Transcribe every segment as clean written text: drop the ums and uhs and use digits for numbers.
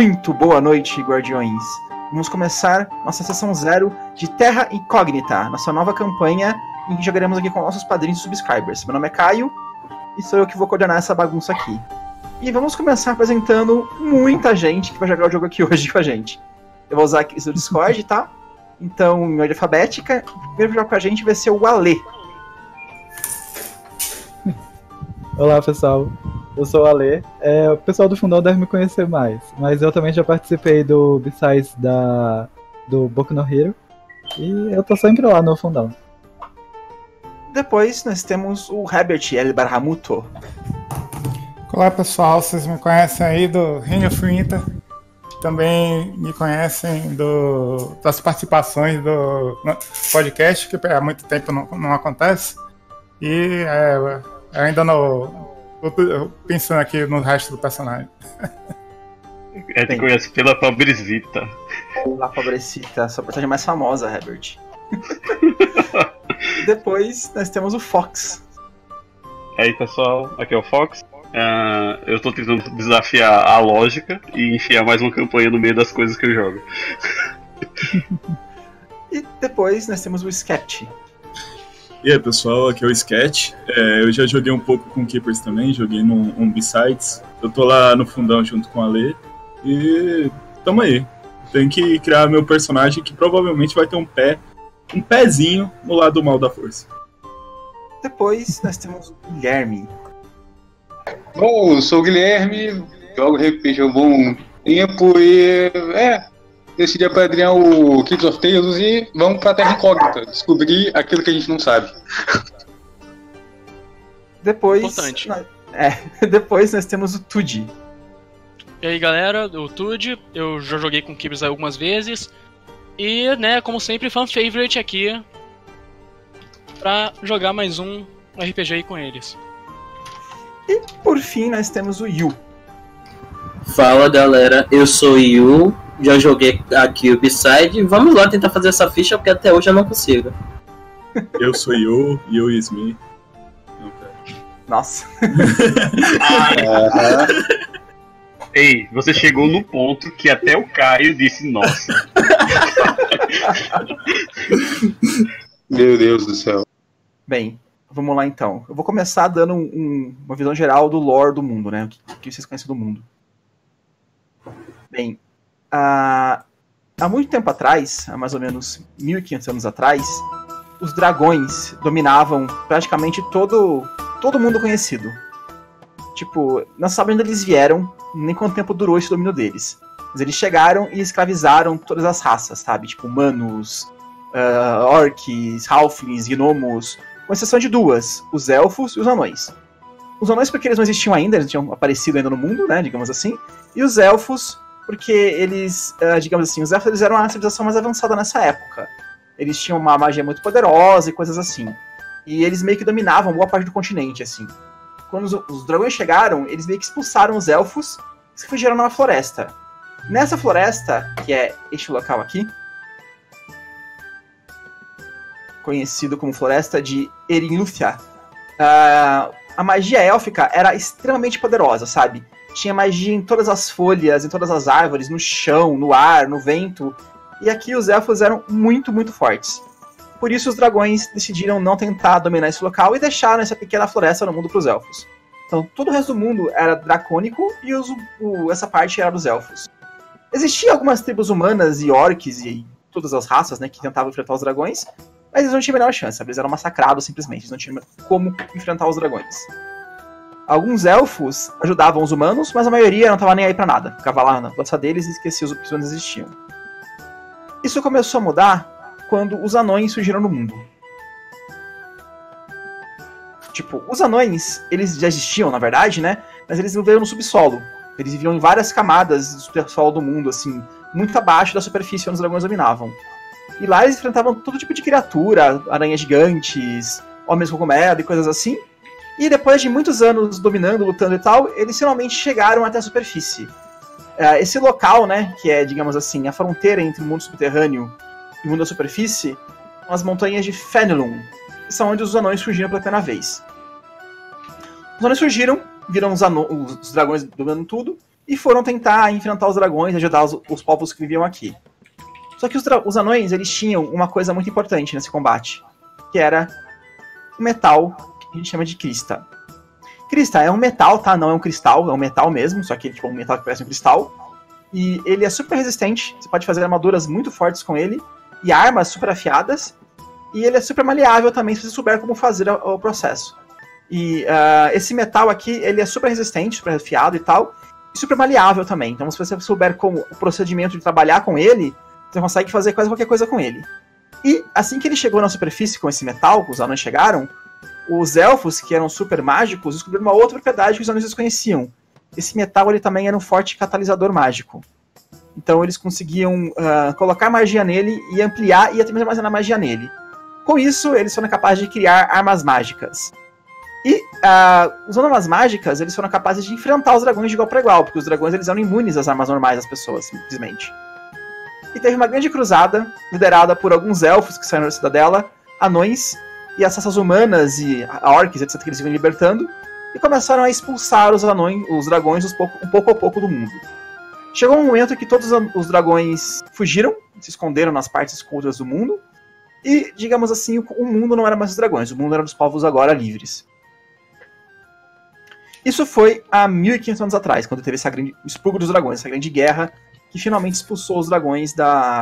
Muito boa noite, guardiões. Vamos começar nossa sessão 0 de Terra Incógnita, nossa nova campanha em que jogaremos aqui com nossos padrinhos e subscribers. Meu nome é Caio e sou eu que vou coordenar essa bagunça aqui. E vamos começar apresentando muita gente que vai jogar o jogo aqui hoje com a gente. Eu vou usar aqui o Discord, tá? Então, em ordem alfabética, o primeiro jogo com a gente vai ser o Ale. Olá, pessoal. Eu sou o Ale. O pessoal do Fundão deve me conhecer mais, mas eu também já participei do B-Sides do Boku no Hero e eu tô sempre lá no Fundão. Depois nós temos o Herbert El Barhamuto. Olá, pessoal. Vocês me conhecem aí do Reino of Winter. Também me conhecem das participações do podcast, que há muito tempo não acontece. E eu ainda não... Tô pensando aqui no resto do personagem. Te conhece pela Fabrizita. La Fabrizita, sua personagem mais famosa, Herbert. Depois nós temos o Fox. E aí, pessoal, aqui é o Fox. Eu tô tentando desafiar a lógica e enfiar mais uma campanha no meio das coisas que eu jogo. E depois nós temos o Sketch. E aí, pessoal, aqui é o Sketch. Eu já joguei um pouco com Keepers também, joguei num B-Sides. Eu tô lá no fundão junto com a Lê. E tamo aí. Tenho que criar meu personagem que provavelmente vai ter um pezinho no lado mal da força. Depois nós temos o Guilherme. Bom, eu sou o Guilherme, jogo RPG há um bom tempo e decidi apadrinhar o Kids of Tales e vamos pra Terra Incógnita, descobrir aquilo que a gente não sabe. Depois, importante. Depois nós temos o Tudi. E aí, galera, o Tudi, eu já joguei com Kibers algumas vezes e, né, como sempre, fan favorite aqui pra jogar mais um RPG aí com eles. E por fim nós temos o Yu. Fala, galera, eu sou o Yu, já joguei aqui o B-Side. Vamos lá tentar fazer essa ficha, porque até hoje eu não consigo. Eu sou Yu Smith. Nossa. Ei, você chegou no ponto que até o Caio disse nossa. Meu Deus do céu. Bem, vamos lá então. Eu vou começar dando uma visão geral do lore do mundo, né? O que vocês conhecem do mundo. Bem, há muito tempo atrás, há mais ou menos 1500 anos atrás, os dragões dominavam praticamente todo mundo conhecido. Tipo, não sabem onde eles vieram, nem quanto tempo durou esse domínio deles. Mas eles chegaram e escravizaram todas as raças, sabe? Tipo, humanos, orcs, halflings, gnomos, com exceção de duas, os elfos e os anões. Os anões porque eles não existiam ainda, eles não tinham aparecido ainda no mundo, né, digamos assim, e os elfos porque eles, digamos assim, os elfos eles eram uma civilização mais avançada nessa época. Eles tinham uma magia muito poderosa e coisas assim. E eles meio que dominavam boa parte do continente, assim. Quando os dragões chegaram, eles meio que expulsaram os elfos e se refugiaram numa floresta. Nessa floresta, que é este local aqui, conhecido como Floresta de Erinlúthia, a magia élfica era extremamente poderosa, sabe? Tinha magia em todas as folhas, em todas as árvores, no chão, no ar, no vento. E aqui os elfos eram muito, muito fortes. Por isso os dragões decidiram não tentar dominar esse local e deixaram essa pequena floresta no mundo para os elfos. Então todo o resto do mundo era dracônico e essa parte era dos elfos. Existiam algumas tribos humanas e orcs e todas as raças, né, que tentavam enfrentar os dragões, mas eles não tinham a menor chance, sabe? Eles eram massacrados simplesmente, eles não tinham como enfrentar os dragões. Alguns elfos ajudavam os humanos, mas a maioria não estava nem aí pra nada. Ficava lá na lança deles e esquecia os que humanos existiam. Isso começou a mudar quando os anões surgiram no mundo. Tipo, os anões, eles já existiam, na verdade, né? Mas eles viviam no subsolo. Eles viviam em várias camadas do subsolo do mundo, assim, muito abaixo da superfície onde os dragões dominavam. E lá eles enfrentavam todo tipo de criatura, aranhas gigantes, homens cogumelo e coisas assim. E depois de muitos anos dominando, lutando e tal, eles finalmente chegaram até a superfície. Esse local, né, que é, digamos assim, a fronteira entre o mundo subterrâneo e o mundo da superfície, são as montanhas de Fenelon, que são onde os anões surgiram pela primeira vez. Os anões surgiram, viram os dragões dominando tudo, e foram tentar enfrentar os dragões e ajudar os povos que viviam aqui. Só que os anões, eles tinham uma coisa muito importante nesse combate, que era o metal que a gente chama de crista. Crista é um metal, tá? Não é um cristal, é um metal mesmo, só que é tipo um metal que parece um cristal. E ele é super resistente, você pode fazer armaduras muito fortes com ele, e armas super afiadas, e ele é super maleável também, se você souber como fazer o processo. E esse metal aqui, ele é super resistente, super afiado e tal, e super maleável também. Então se você souber como o procedimento de trabalhar com ele, você consegue fazer quase qualquer coisa com ele. E assim que ele chegou na superfície com esse metal, os anões chegaram, os elfos, que eram super mágicos, descobriram uma outra propriedade que os anões desconheciam. Esse metal ele também era um forte catalisador mágico. Então eles conseguiam colocar magia nele e ampliar e até mesmo armazenar magia nele. Com isso, eles foram capazes de criar armas mágicas. E usando armas mágicas, eles foram capazes de enfrentar os dragões de igual para igual, porque os dragões eles eram imunes às armas normais das pessoas, simplesmente. E teve uma grande cruzada, liderada por alguns elfos que saíram da cidadela, anões, e as raças humanas e orcs, etc., que eles iam libertando, e começaram a expulsar os dragões um pouco a pouco do mundo. Chegou um momento que todos os dragões fugiram, se esconderam nas partes escuras do mundo, e, digamos assim, o mundo não era mais dos dragões, o mundo era dos povos agora livres. Isso foi há 1500 anos atrás, quando teve o expurgo dos dragões, essa grande guerra que finalmente expulsou os dragões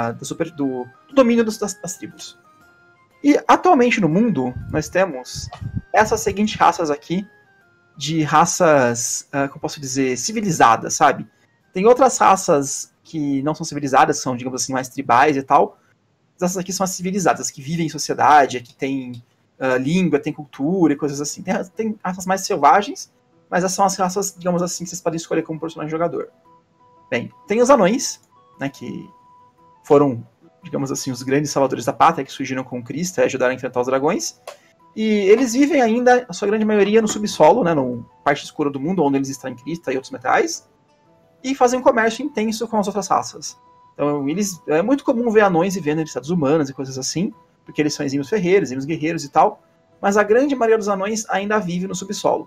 do domínio das tribos. E atualmente no mundo, nós temos essas seguintes raças aqui, de raças, como posso dizer, civilizadas, sabe? Tem outras raças que não são civilizadas, são, digamos assim, mais tribais e tal. Essas aqui são as civilizadas, que vivem em sociedade, que têm língua, têm cultura e coisas assim. Tem raças mais selvagens, mas essas são as raças, digamos assim, que vocês podem escolher como personagem jogador. Bem, tem os anões, né, que foram, digamos assim, os grandes salvadores da pátria, que surgiram com Crista e ajudaram a enfrentar os dragões. E eles vivem ainda, a sua grande maioria, no subsolo, né, na parte escura do mundo, onde eles extraem Crista e outros metais, e fazem um comércio intenso com as outras raças. Então, é muito comum ver anões vivendo em cidades humanas e coisas assim, porque eles são exímios ferreiros, exímios guerreiros e tal, mas a grande maioria dos anões ainda vive no subsolo.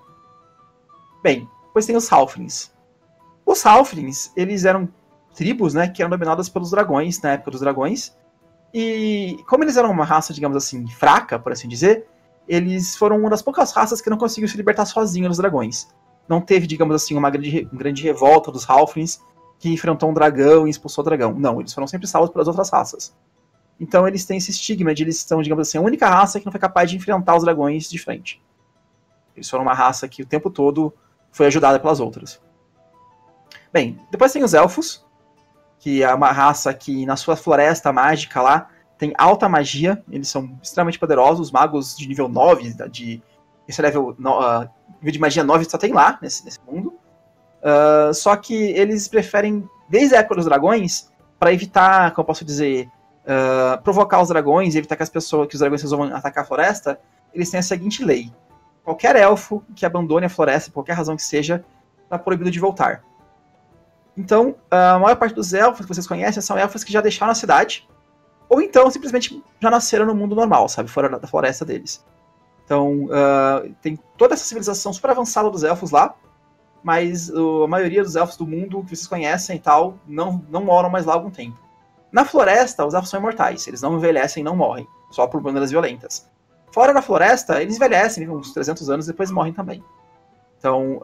Bem, depois tem os Halflings. Os Halflings, eles eram tribos, né, que eram dominadas pelos dragões, na época dos dragões, e como eles eram uma raça, digamos assim, fraca, por assim dizer, eles foram uma das poucas raças que não conseguiu se libertar sozinho dos dragões. Não teve, digamos assim, uma grande revolta dos Halflings que enfrentou um dragão e expulsou o dragão. Não, eles foram sempre salvos pelas outras raças. Então eles têm esse estigma de eles são, digamos assim, a única raça que não foi capaz de enfrentar os dragões de frente. Eles foram uma raça que o tempo todo foi ajudada pelas outras. Bem, depois tem os Elfos, que é uma raça que na sua floresta mágica lá tem alta magia, eles são extremamente poderosos, magos de nível 9, esse nível de magia 9 só tem lá, nesse mundo. Só que eles preferem, desde a época dos dragões, para evitar, como eu posso dizer, provocar os dragões e evitar que os dragões resolvam atacar a floresta, eles têm a seguinte lei: qualquer elfo que abandone a floresta, por qualquer razão que seja, está proibido de voltar. Então, a maior parte dos elfos que vocês conhecem são elfos que já deixaram a cidade, ou então simplesmente já nasceram no mundo normal, sabe, fora da floresta deles. Então, tem toda essa civilização super avançada dos elfos lá, mas a maioria dos elfos do mundo que vocês conhecem e tal, não moram mais lá há algum tempo. Na floresta, os elfos são imortais, eles não envelhecem e não morrem, só por maneiras violentas. Fora da floresta, eles envelhecem, uns 300 anos, e depois morrem também. Então,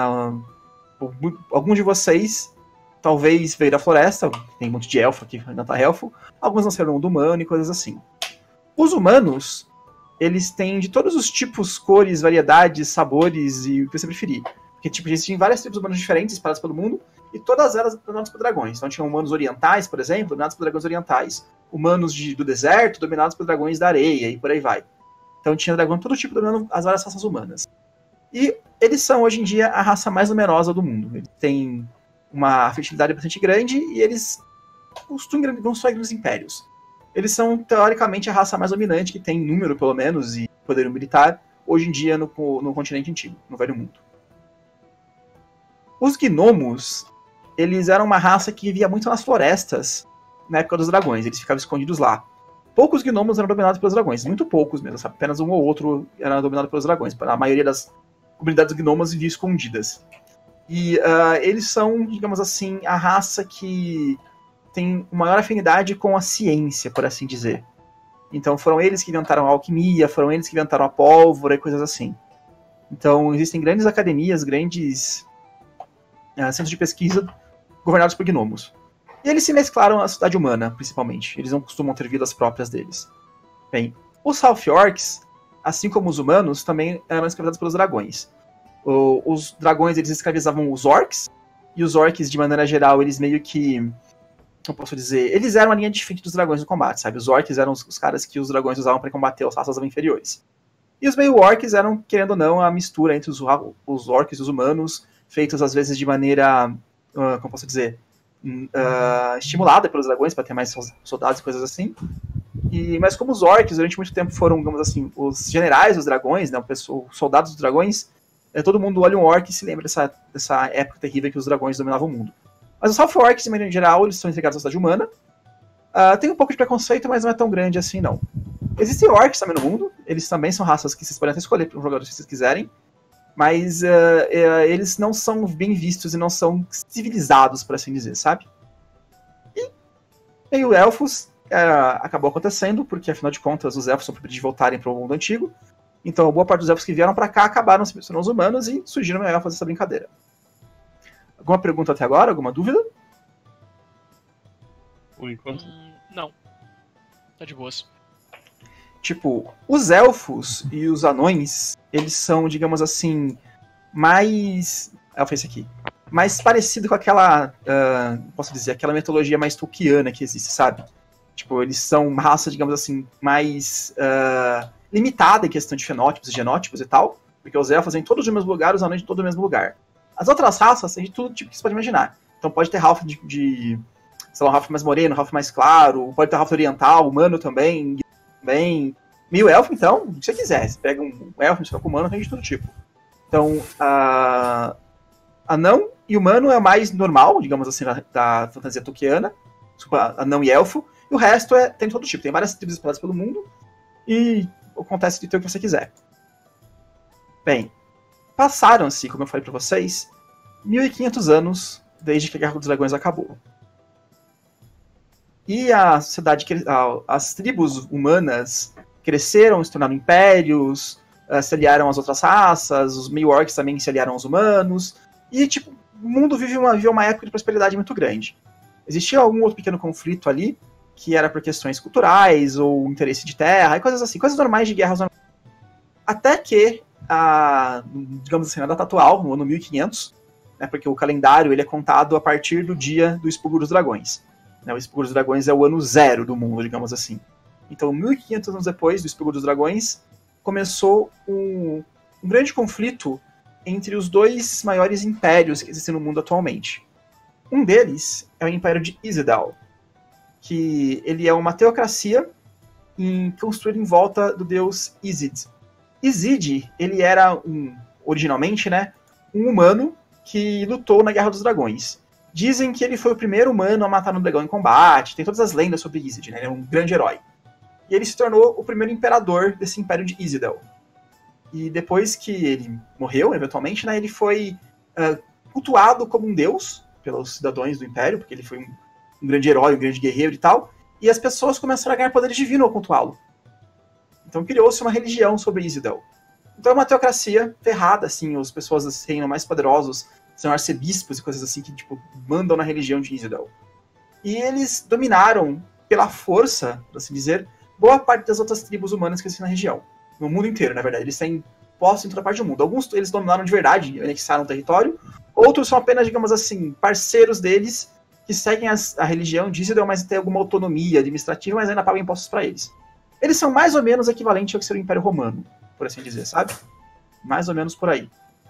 alguns de vocês talvez veio da floresta, tem um monte de elfo aqui, ainda tá elfo, alguns nasceram no mundo humano e coisas assim. Os humanos, eles têm de todos os tipos, cores, variedades, sabores e o que você preferir. Porque, tipo, existem várias tribos humanas diferentes espalhadas pelo mundo, e todas elas dominadas por dragões. Então tinha humanos orientais, por exemplo, dominados por dragões orientais. Humanos do deserto, dominados por dragões da areia, e por aí vai. Então tinha dragão de todo tipo dominando as várias raças humanas. E eles são, hoje em dia, a raça mais numerosa do mundo. Eles têm uma fertilidade bastante grande, e eles não só grandes impérios. Eles são, teoricamente, a raça mais dominante, que tem número, pelo menos, e poder militar, hoje em dia, no continente antigo, no Velho Mundo. Os gnomos, eles eram uma raça que vivia muito nas florestas, na época dos dragões, eles ficavam escondidos lá. Poucos gnomos eram dominados pelos dragões, muito poucos mesmo, sabe? Apenas um ou outro era dominado pelos dragões. A maioria das comunidades gnomas viviam escondidas. E eles são, digamos assim, a raça que tem maior afinidade com a ciência, por assim dizer. Então foram eles que inventaram a alquimia, foram eles que inventaram a pólvora e coisas assim. Então existem grandes academias, grandes centros de pesquisa governados por gnomos. E eles se mesclaram à sociedade humana, principalmente. Eles não costumam ter vidas próprias deles. Bem, os Half Orcs, assim como os humanos, também eram escravizados pelos dragões. Os dragões, eles escravizavam os orcs, e os orcs, de maneira geral, eles meio que... Como posso dizer? Eles eram a linha de frente dos dragões no combate, sabe? Os orcs eram os caras que os dragões usavam para combater as raças inferiores. E os meio-orcs eram, querendo ou não, a mistura entre os orcs e os humanos, feitos às vezes de maneira... como posso dizer? Estimulada pelos dragões para ter mais soldados e coisas assim. Mas como os orcs durante muito tempo foram, digamos assim, os generais dos dragões, né, os soldados dos dragões, todo mundo olha um orc e se lembra dessa época terrível que os dragões dominavam o mundo. Mas os Half Orcs, de maneira geral, eles são entregados à sociedade humana. Tem um pouco de preconceito, mas não é tão grande assim, não. Existem orcs também no mundo, eles também são raças que vocês podem até escolher para um jogador se vocês quiserem, mas eles não são bem vistos e não são civilizados, por assim dizer, sabe? E meio elfos acabou acontecendo, porque afinal de contas os elfos são proibidos de voltarem para o mundo antigo, então boa parte dos elfos que vieram para cá acabaram se misturando aos humanos e surgiram meio elfos dessa brincadeira. Alguma pergunta até agora? Alguma dúvida? Por enquanto. Não. Tá de boas. Tipo, os elfos e os anões, eles são, digamos assim, mais... esse aqui. Mais parecido com aquela, posso dizer, aquela mitologia mais tolkiana que existe, sabe? Tipo, eles são uma raça, digamos assim, mais limitada em questão de fenótipos e genótipos e tal, porque os elfos em todos os mesmos lugares, os anões em todo o mesmo lugar. As outras raças têm de tudo tipo que você pode imaginar. Então pode ter Half sei lá, um Half mais moreno, um Half mais claro, pode ter Half oriental, humano também, meio elfo, então, o que você quiser. Você pega um elfo, mistura com humano, tem de todo tipo. Então, anão e humano é o mais normal, digamos assim, da fantasia tolkiana, anão e elfo, e o resto tem de todo tipo. Tem várias tribos espalhadas pelo mundo, e acontece de ter o que você quiser. Bem, passaram-se, como eu falei pra vocês, 1500 anos desde que a Guerra dos Dragões acabou. E a sociedade, as tribos humanas cresceram, se tornaram impérios, se aliaram às outras raças, os meio-orcs também se aliaram aos humanos, e tipo, o mundo viveu uma época de prosperidade muito grande. Existia algum outro pequeno conflito ali, que era por questões culturais, ou interesse de terra, e coisas assim, coisas normais de guerras normais. Até que, digamos assim, na data atual, no ano 1500, né, porque o calendário ele é contado a partir do dia do expurgo dos dragões. O expurgo dos dragões é o ano zero do mundo, digamos assim. Então, 1500 anos depois do expurgo dos dragões, começou um grande conflito entre os dois maiores impérios que existem no mundo atualmente. Um deles é o Império de Isildur, que ele é uma teocracia construída em volta do deus Isid. Isid, ele era originalmente, né, um humano que lutou na Guerra dos Dragões. Dizem que ele foi o primeiro humano a matar um dragão em combate, tem todas as lendas sobre Isid, né, ele é um grande herói. E ele se tornou o primeiro imperador desse Império de Isildur. E depois que ele morreu, eventualmente, né, ele foi cultuado como um deus pelos cidadãos do Império, porque ele foi um grande herói, um grande guerreiro e tal, e as pessoas começaram a ganhar poder divino ao cultuá-lo. Então criou-se uma religião sobre Isildur. Então é uma teocracia ferrada, assim, as pessoas desse reino mais poderosos são arcebispos e coisas assim que, tipo, mandam na religião de Isildur. E eles dominaram, pela força, por assim dizer, boa parte das outras tribos humanas que existem na região. No mundo inteiro, na verdade. Eles têm posse em toda parte do mundo. Alguns eles dominaram de verdade, anexaram o território. Outros são apenas, digamos assim, parceiros deles que seguem a religião de Isildur, mas têm alguma autonomia administrativa, mas ainda pagam impostos para eles. Eles são mais ou menos equivalentes ao que seria o Império Romano, por assim dizer, sabe? Mais ou menos por aí.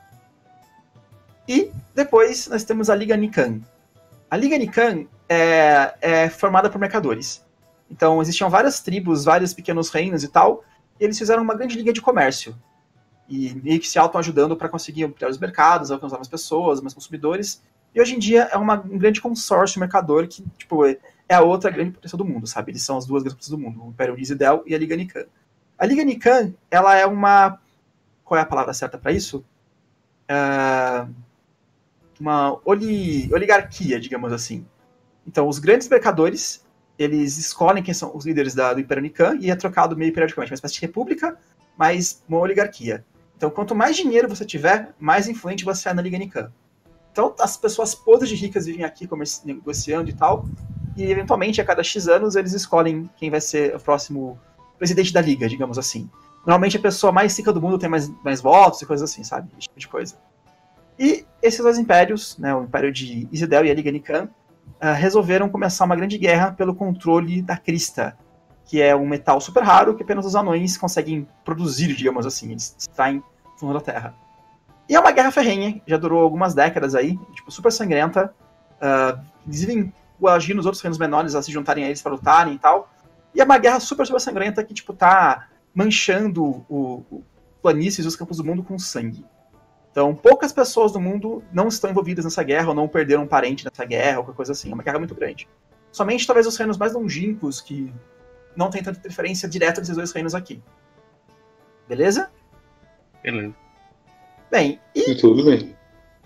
E depois nós temos a Liga Nikan. A Liga Nikan é formada por mercadores. Então existiam várias tribos, vários pequenos reinos e tal, e eles fizeram uma grande liga de comércio. E meio que se auto-ajudando para conseguir ampliar os mercados, alcançar mais pessoas, mais consumidores. E hoje em dia é um grande consórcio mercador que, tipo, é a outra grande potência do mundo, sabe? Eles são as duas grandes potências do mundo, o Império de Isildur e a Liga Nikan. A Liga Nikan, ela é uma... Qual é a palavra certa para isso? oligarquia, digamos assim. Então, os grandes mercadores, eles escolhem quem são os líderes do Império Nikan e é trocado meio periodicamente, uma espécie de república, mas uma oligarquia. Então, quanto mais dinheiro você tiver, mais influente você é na Liga Nikan. Então, as pessoas podres de ricas vivem aqui negociando e tal, e eventualmente, a cada X anos, eles escolhem quem vai ser o próximo presidente da Liga, digamos assim. Normalmente, a pessoa mais rica do mundo tem mais votos e coisas assim, sabe? Esse tipo de coisa. E esses dois impérios, né, o Império de Isidel e a Liga Nikan, resolveram começar uma grande guerra pelo controle da crista, que é um metal super raro que apenas os anões conseguem produzir, digamos assim. Eles extraem do fundo da Terra. E é uma guerra ferrenha, já durou algumas décadas aí, tipo, super sangrenta. Eles vivem coagindo os outros reinos menores a se juntarem a eles para lutarem e tal. E é uma guerra super, super sangrenta que, tipo, tá manchando o planícies e os campos do mundo com sangue. Então, poucas pessoas do mundo não estão envolvidas nessa guerra ou não perderam um parente nessa guerra ou qualquer coisa assim. É uma guerra muito grande. Somente, talvez, os reinos mais longínquos que não tem tanta interferência direta desses dois reinos aqui. Beleza? Beleza. Bem, e Tudo bem.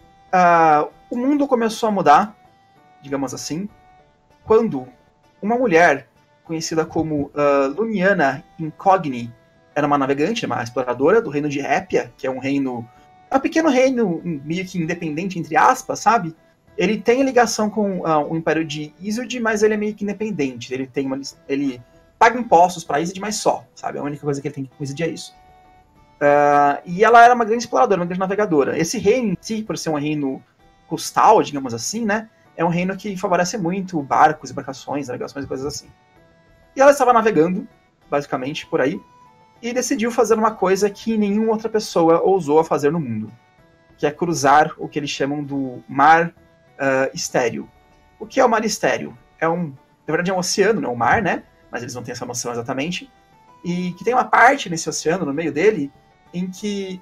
O mundo começou a mudar, digamos assim, quando uma mulher conhecida como Luniana Incogni era uma navegante, uma exploradora do reino de Épia, que é um pequeno reino meio que independente, entre aspas, sabe? Ele tem ligação com o Império de Isilde, mas ele é meio que independente. Ele paga impostos para Isilde, mas só, sabe? A única coisa que ele tem com Isilde é isso. E ela era uma grande exploradora, uma grande navegadora. Esse reino em si, por ser um reino costal, digamos assim, né? É um reino que favorece muito barcos, embarcações, navegações e coisas assim. E ela estava navegando, basicamente, por aí, e decidiu fazer uma coisa que nenhuma outra pessoa ousou a fazer no mundo, que é cruzar o que eles chamam do Mar Estéreo. O que é o Mar Estéreo? Na verdade é um oceano, não é um mar, né? Mas eles não têm essa noção exatamente. E que tem uma parte nesse oceano, no meio dele, em que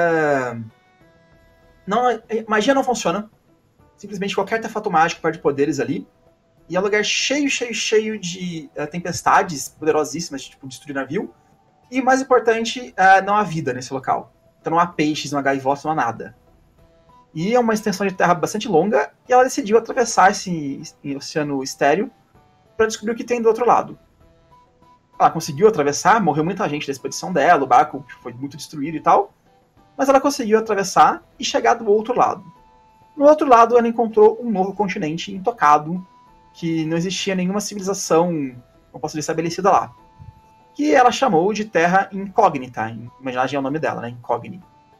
magia não funciona. Simplesmente qualquer artefato mágico perde poderes ali. E é um lugar cheio de tempestades poderosíssimas, de tipo, destruir navio. E o mais importante, não há vida nesse local. Então não há peixes, não há gaivotas, não há nada. E é uma extensão de terra bastante longa, e ela decidiu atravessar esse oceano estéreo para descobrir o que tem do outro lado. Ela conseguiu atravessar, morreu muita gente da expedição dela, o barco foi muito destruído e tal, mas ela conseguiu atravessar e chegar do outro lado. No outro lado, ela encontrou um novo continente intocado, que não existia nenhuma civilização, não posso dizer, estabelecida lá, que ela chamou de Terra Incógnita, em homenagem ao nome dela, né, Incogni.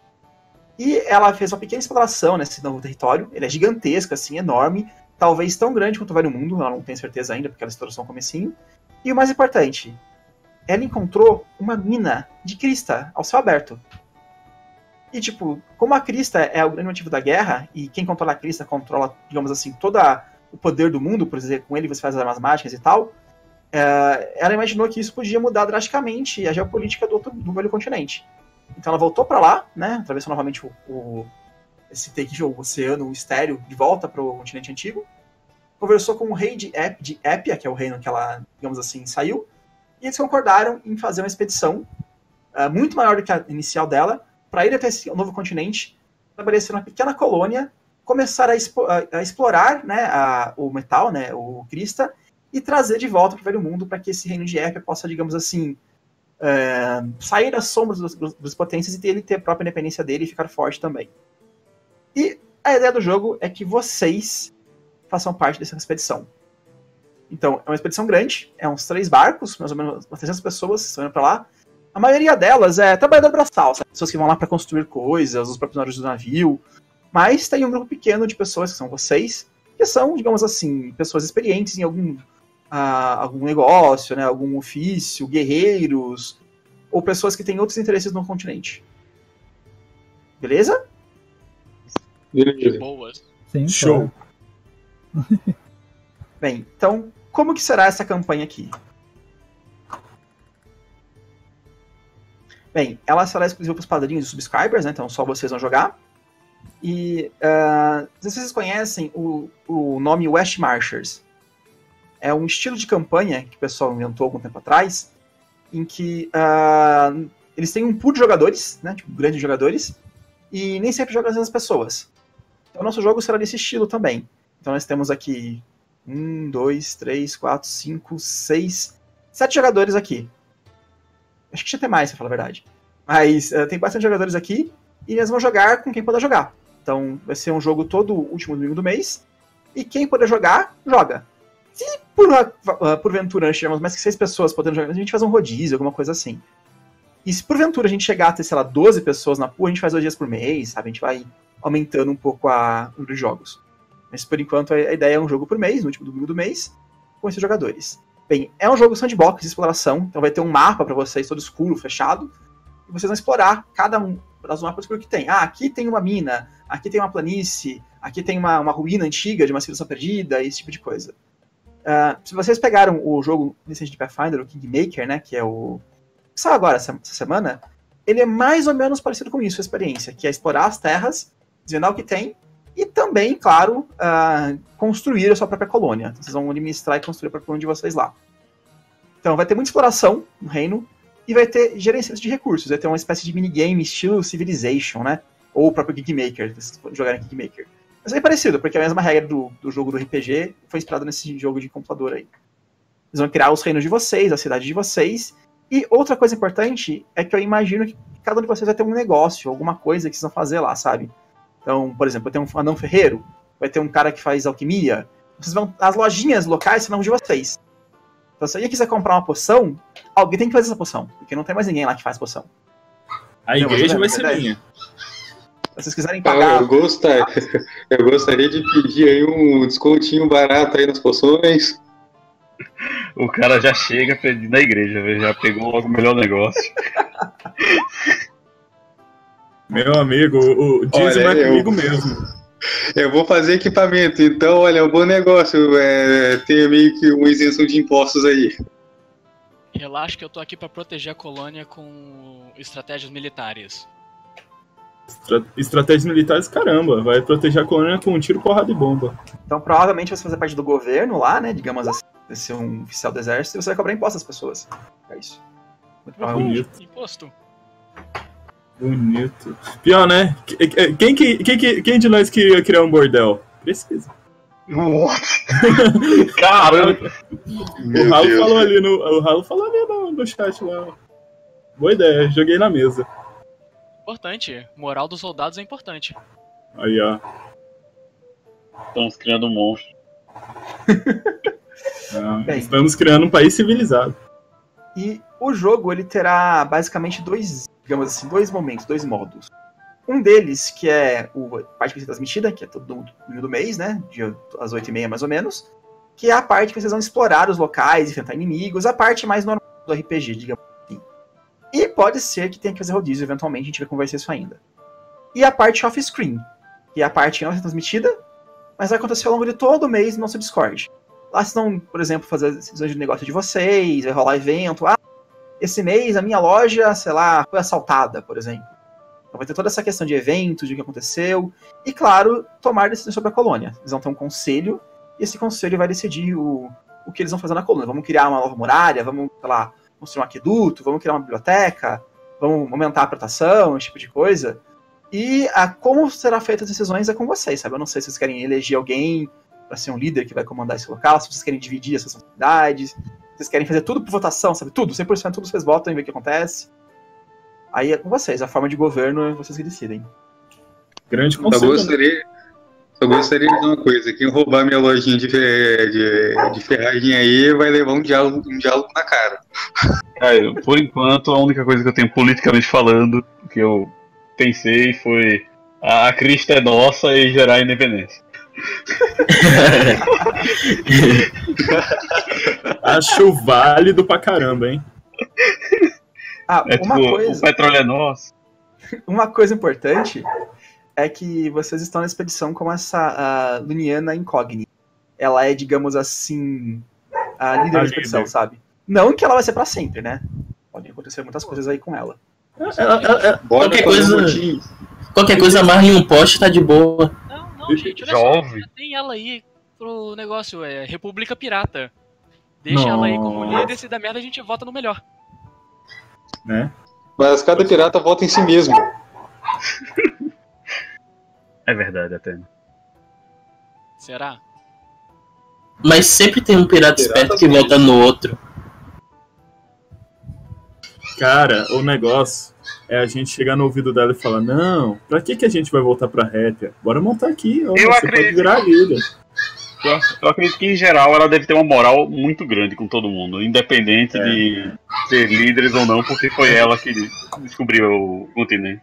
E ela fez uma pequena exploração nesse novo território. Ele é gigantesco, assim, enorme, talvez tão grande quanto o Velho Mundo, ela não tem certeza ainda, porque ela estourou só no comecinho. E o mais importante, ela encontrou uma mina de crista ao céu aberto. E, tipo, como a crista é o grande motivo da guerra, e quem controla a crista controla, digamos assim, todo o poder do mundo, por exemplo, com ele você faz as armas mágicas e tal, ela imaginou que isso podia mudar drasticamente a geopolítica do velho continente. Então ela voltou para lá, né, atravessou novamente esse terrível oceano estéreo de volta para o continente antigo, conversou com o rei de Épia, que é o reino que ela, digamos assim, saiu, e eles concordaram em fazer uma expedição muito maior do que a inicial dela, para ir até esse novo continente, estabelecer uma pequena colônia, começar a explorar, né, o metal, né, o crista, e trazer de volta para o Velho Mundo para que esse reino de Épia possa, digamos assim, sair das sombras das potências e ele ter a própria independência dele e ficar forte também. E a ideia do jogo é que vocês façam parte dessa expedição. Então, é uma expedição grande, é uns 3 barcos, mais ou menos umas 300 pessoas que estão indo para lá. A maioria delas é trabalhador braçal, sabe? Pessoas que vão lá para construir coisas, os próprios do navio. Mas tem um grupo pequeno de pessoas, que são vocês, que são, digamos assim, pessoas experientes em algum negócio, né, algum ofício, guerreiros, ou pessoas que têm outros interesses no continente. Beleza? Beleza. Boas. Sim, Show. claro. Bem, então, como que será essa campanha aqui? Bem, ela será exclusiva para os padrinhos e subscribers, né, então só vocês vão jogar. E, não sei se vocês conhecem o nome West Marchers. É um estilo de campanha que o pessoal inventou algum tempo atrás, em que eles têm um pool de jogadores, né, tipo, grandes jogadores, e nem sempre jogam as mesmas pessoas. Então, o nosso jogo será desse estilo também. Então, nós temos aqui 1, 2, 3, 4, 5, 6, 7 jogadores aqui. Acho que tinha até mais, pra falar a verdade. Mas tem bastante jogadores aqui e eles vão jogar com quem puder jogar. Então, vai ser um jogo todo último domingo do mês. E quem puder jogar, joga. Se porventura nós tivermos mais que 6 pessoas podendo jogar, a gente faz um rodízio, alguma coisa assim. E se porventura a gente chegar a ter, sei lá, 12 pessoas na pool, a gente faz 2 dias por mês, sabe? A gente vai aumentando um pouco o número de jogos. Mas por enquanto a ideia é um jogo por mês, no último domingo do mês, com esses jogadores. Bem, é um jogo sandbox de exploração, então vai ter um mapa para vocês todo escuro, fechado, e vocês vão explorar cada um das mapas pelo que tem. Ah, aqui tem uma mina, aqui tem uma planície, aqui tem uma ruína antiga de uma civilização perdida, esse tipo de coisa. Se vocês pegaram o jogo recente de Pathfinder, o Kingmaker, né, que é o... que saiu agora, essa semana, ele é mais ou menos parecido com isso, a experiência, que é explorar as terras, desvendar o que tem, e também, claro, construir a sua própria colônia. Então, vocês vão administrar e construir a própria colônia de vocês lá. Então, vai ter muita exploração no reino, e vai ter gerenciamento de recursos, vai ter uma espécie de minigame estilo Civilization, né? Ou o próprio Kingmaker, se vocês jogarem Kingmaker. Mas é parecido, porque a mesma regra do jogo do RPG foi inspirada nesse jogo de computador aí. Vocês vão criar os reinos de vocês, a cidade de vocês. E outra coisa importante é que eu imagino que cada um de vocês vai ter um negócio, alguma coisa que vocês vão fazer lá, sabe? Então, por exemplo, vai ter um anão ferreiro, vai ter um cara que faz alquimia. As lojinhas locais serão de vocês. Então, se alguém quiser comprar uma poção, alguém tem que fazer essa poção, porque não tem mais ninguém lá que faz poção. A igreja vai ser minha. Se vocês quiserem pagar... Eu gostaria de pedir aí um descontinho barato aí nas poções. O cara já chega pedindo na igreja, véio, já pegou logo o melhor negócio. Meu amigo, o dízimo é comigo mesmo. Eu vou fazer equipamento, então, olha, é um bom negócio ter meio que uma isenção de impostos aí. Relaxa que eu tô aqui pra proteger a colônia com estratégias militares. Estratégias militares, caramba, vai proteger a colônia com um tiro, porrada e bomba. Então, provavelmente você vai fazer parte do governo lá, né, digamos assim, vai ser um oficial do exército, e você vai cobrar impostos às pessoas. É isso. Muito provavelmente. Imposto. Bonito. Pior, né? Quem de nós queria criar um bordel? Precisa. Caramba! O Ralo falou ali no chat lá. Boa ideia, joguei na mesa. Importante. Moral dos soldados é importante. Aí, ó. Estamos criando um monstro. Estamos criando um país civilizado. E o jogo, ele terá basicamente dois momentos, dois modos. Um deles, que é a parte que vai ser transmitida, que é todo domingo do mês, né? Às 8h30 mais ou menos. Que é a parte que vocês vão explorar os locais, enfrentar inimigos, a parte mais normal do RPG, digamos assim. E pode ser que tenha que fazer rodízio, eventualmente, a gente vai conversar isso ainda. E a parte off-screen, que é a parte que não vai ser transmitida, mas vai acontecer ao longo de todo o mês no nosso Discord. Lá vocês vão, por exemplo, fazer as decisões de negócio de vocês, vai rolar evento. Esse mês a minha loja, sei lá, foi assaltada, por exemplo. Então vai ter toda essa questão de eventos, de o que aconteceu. E, claro, tomar decisões sobre a colônia. Eles vão ter um conselho, e esse conselho vai decidir o que eles vão fazer na colônia. Vamos criar uma nova muralha, vamos, sei lá, construir um aqueduto, vamos criar uma biblioteca, vamos aumentar a proteção, esse tipo de coisa. E como será feitas as decisões é com vocês, sabe? Eu não sei se vocês querem eleger alguém para ser um líder que vai comandar esse local, se vocês querem dividir essas responsabilidades, se vocês querem fazer tudo por votação, sabe? Tudo, 100%, tudo vocês votam e vê o que acontece. Aí é com vocês, a forma de governo é vocês que decidem. Grande conselho. Só gostaria de dizer uma coisa, quem roubar minha lojinha de ferragem aí vai levar um diálogo na cara. Por enquanto, a única coisa que eu tenho politicamente falando, que eu pensei foi a crista é nossa e gerar independência. Acho válido pra caramba, hein? Uma coisa... O petróleo é nosso. Uma coisa importante é que vocês estão na expedição com essa Luniana Incógnita. Ela é, digamos assim, a líder da expedição, sabe? Não que ela vai ser pra sempre, né? Podem acontecer muitas coisas aí com ela. Qualquer coisa amarra em um poste, tá de boa. Não, gente, olha só, já tem ela aí pro negócio, República Pirata. Deixa ela aí como líder, se der merda a gente vota no melhor. Né? Mas cada pirata vota em si mesmo. É verdade, até. Será? Mas sempre tem um pirata esperto que volta no outro. Cara, o negócio é a gente chegar no ouvido dela e falar: não, pra que a gente vai voltar pra Répia? Bora montar aqui, ó, Eu você acredito. pode virar a líder. Eu acredito que, em geral, ela deve ter uma moral muito grande com todo mundo, independente de ser líderes ou não, porque foi ela que descobriu o continente.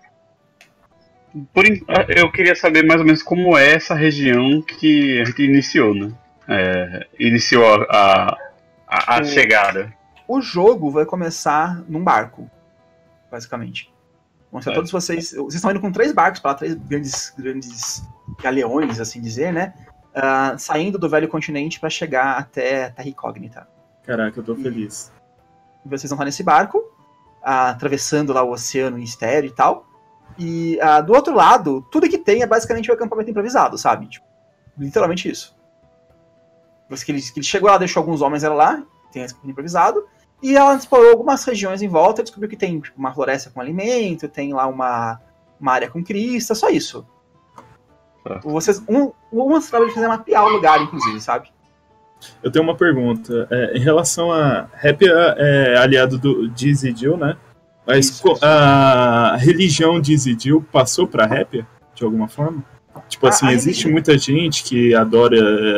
Eu queria saber mais ou menos como é essa região que a gente iniciou, né? Iniciou a chegada. O jogo vai começar num barco, basicamente. Mostrar todos vocês. Vocês estão indo com 3 barcos para lá, 3 grandes galeões, assim dizer, né? Saindo do velho continente para chegar até Terra Incógnita. Caraca, eu tô feliz. E vocês vão estar nesse barco, atravessando lá o oceano em estéreo e tal. E do outro lado, tudo que tem é basicamente um acampamento improvisado, sabe? Tipo, literalmente isso. Que ele chegou lá, deixou alguns homens lá, tem esse acampamento improvisado. E ela explorou algumas regiões em volta e descobriu que tem tipo, uma floresta com alimento, tem lá uma área com crista, só isso. Vocês, uma trabalha de fazer mapear o lugar, inclusive, sabe? Eu tenho uma pergunta. Em relação a Répia é aliado de Isidil, né? Mas Isso. a religião de Isidil passou pra Répia, de alguma forma? Tipo assim, existe muita gente que adora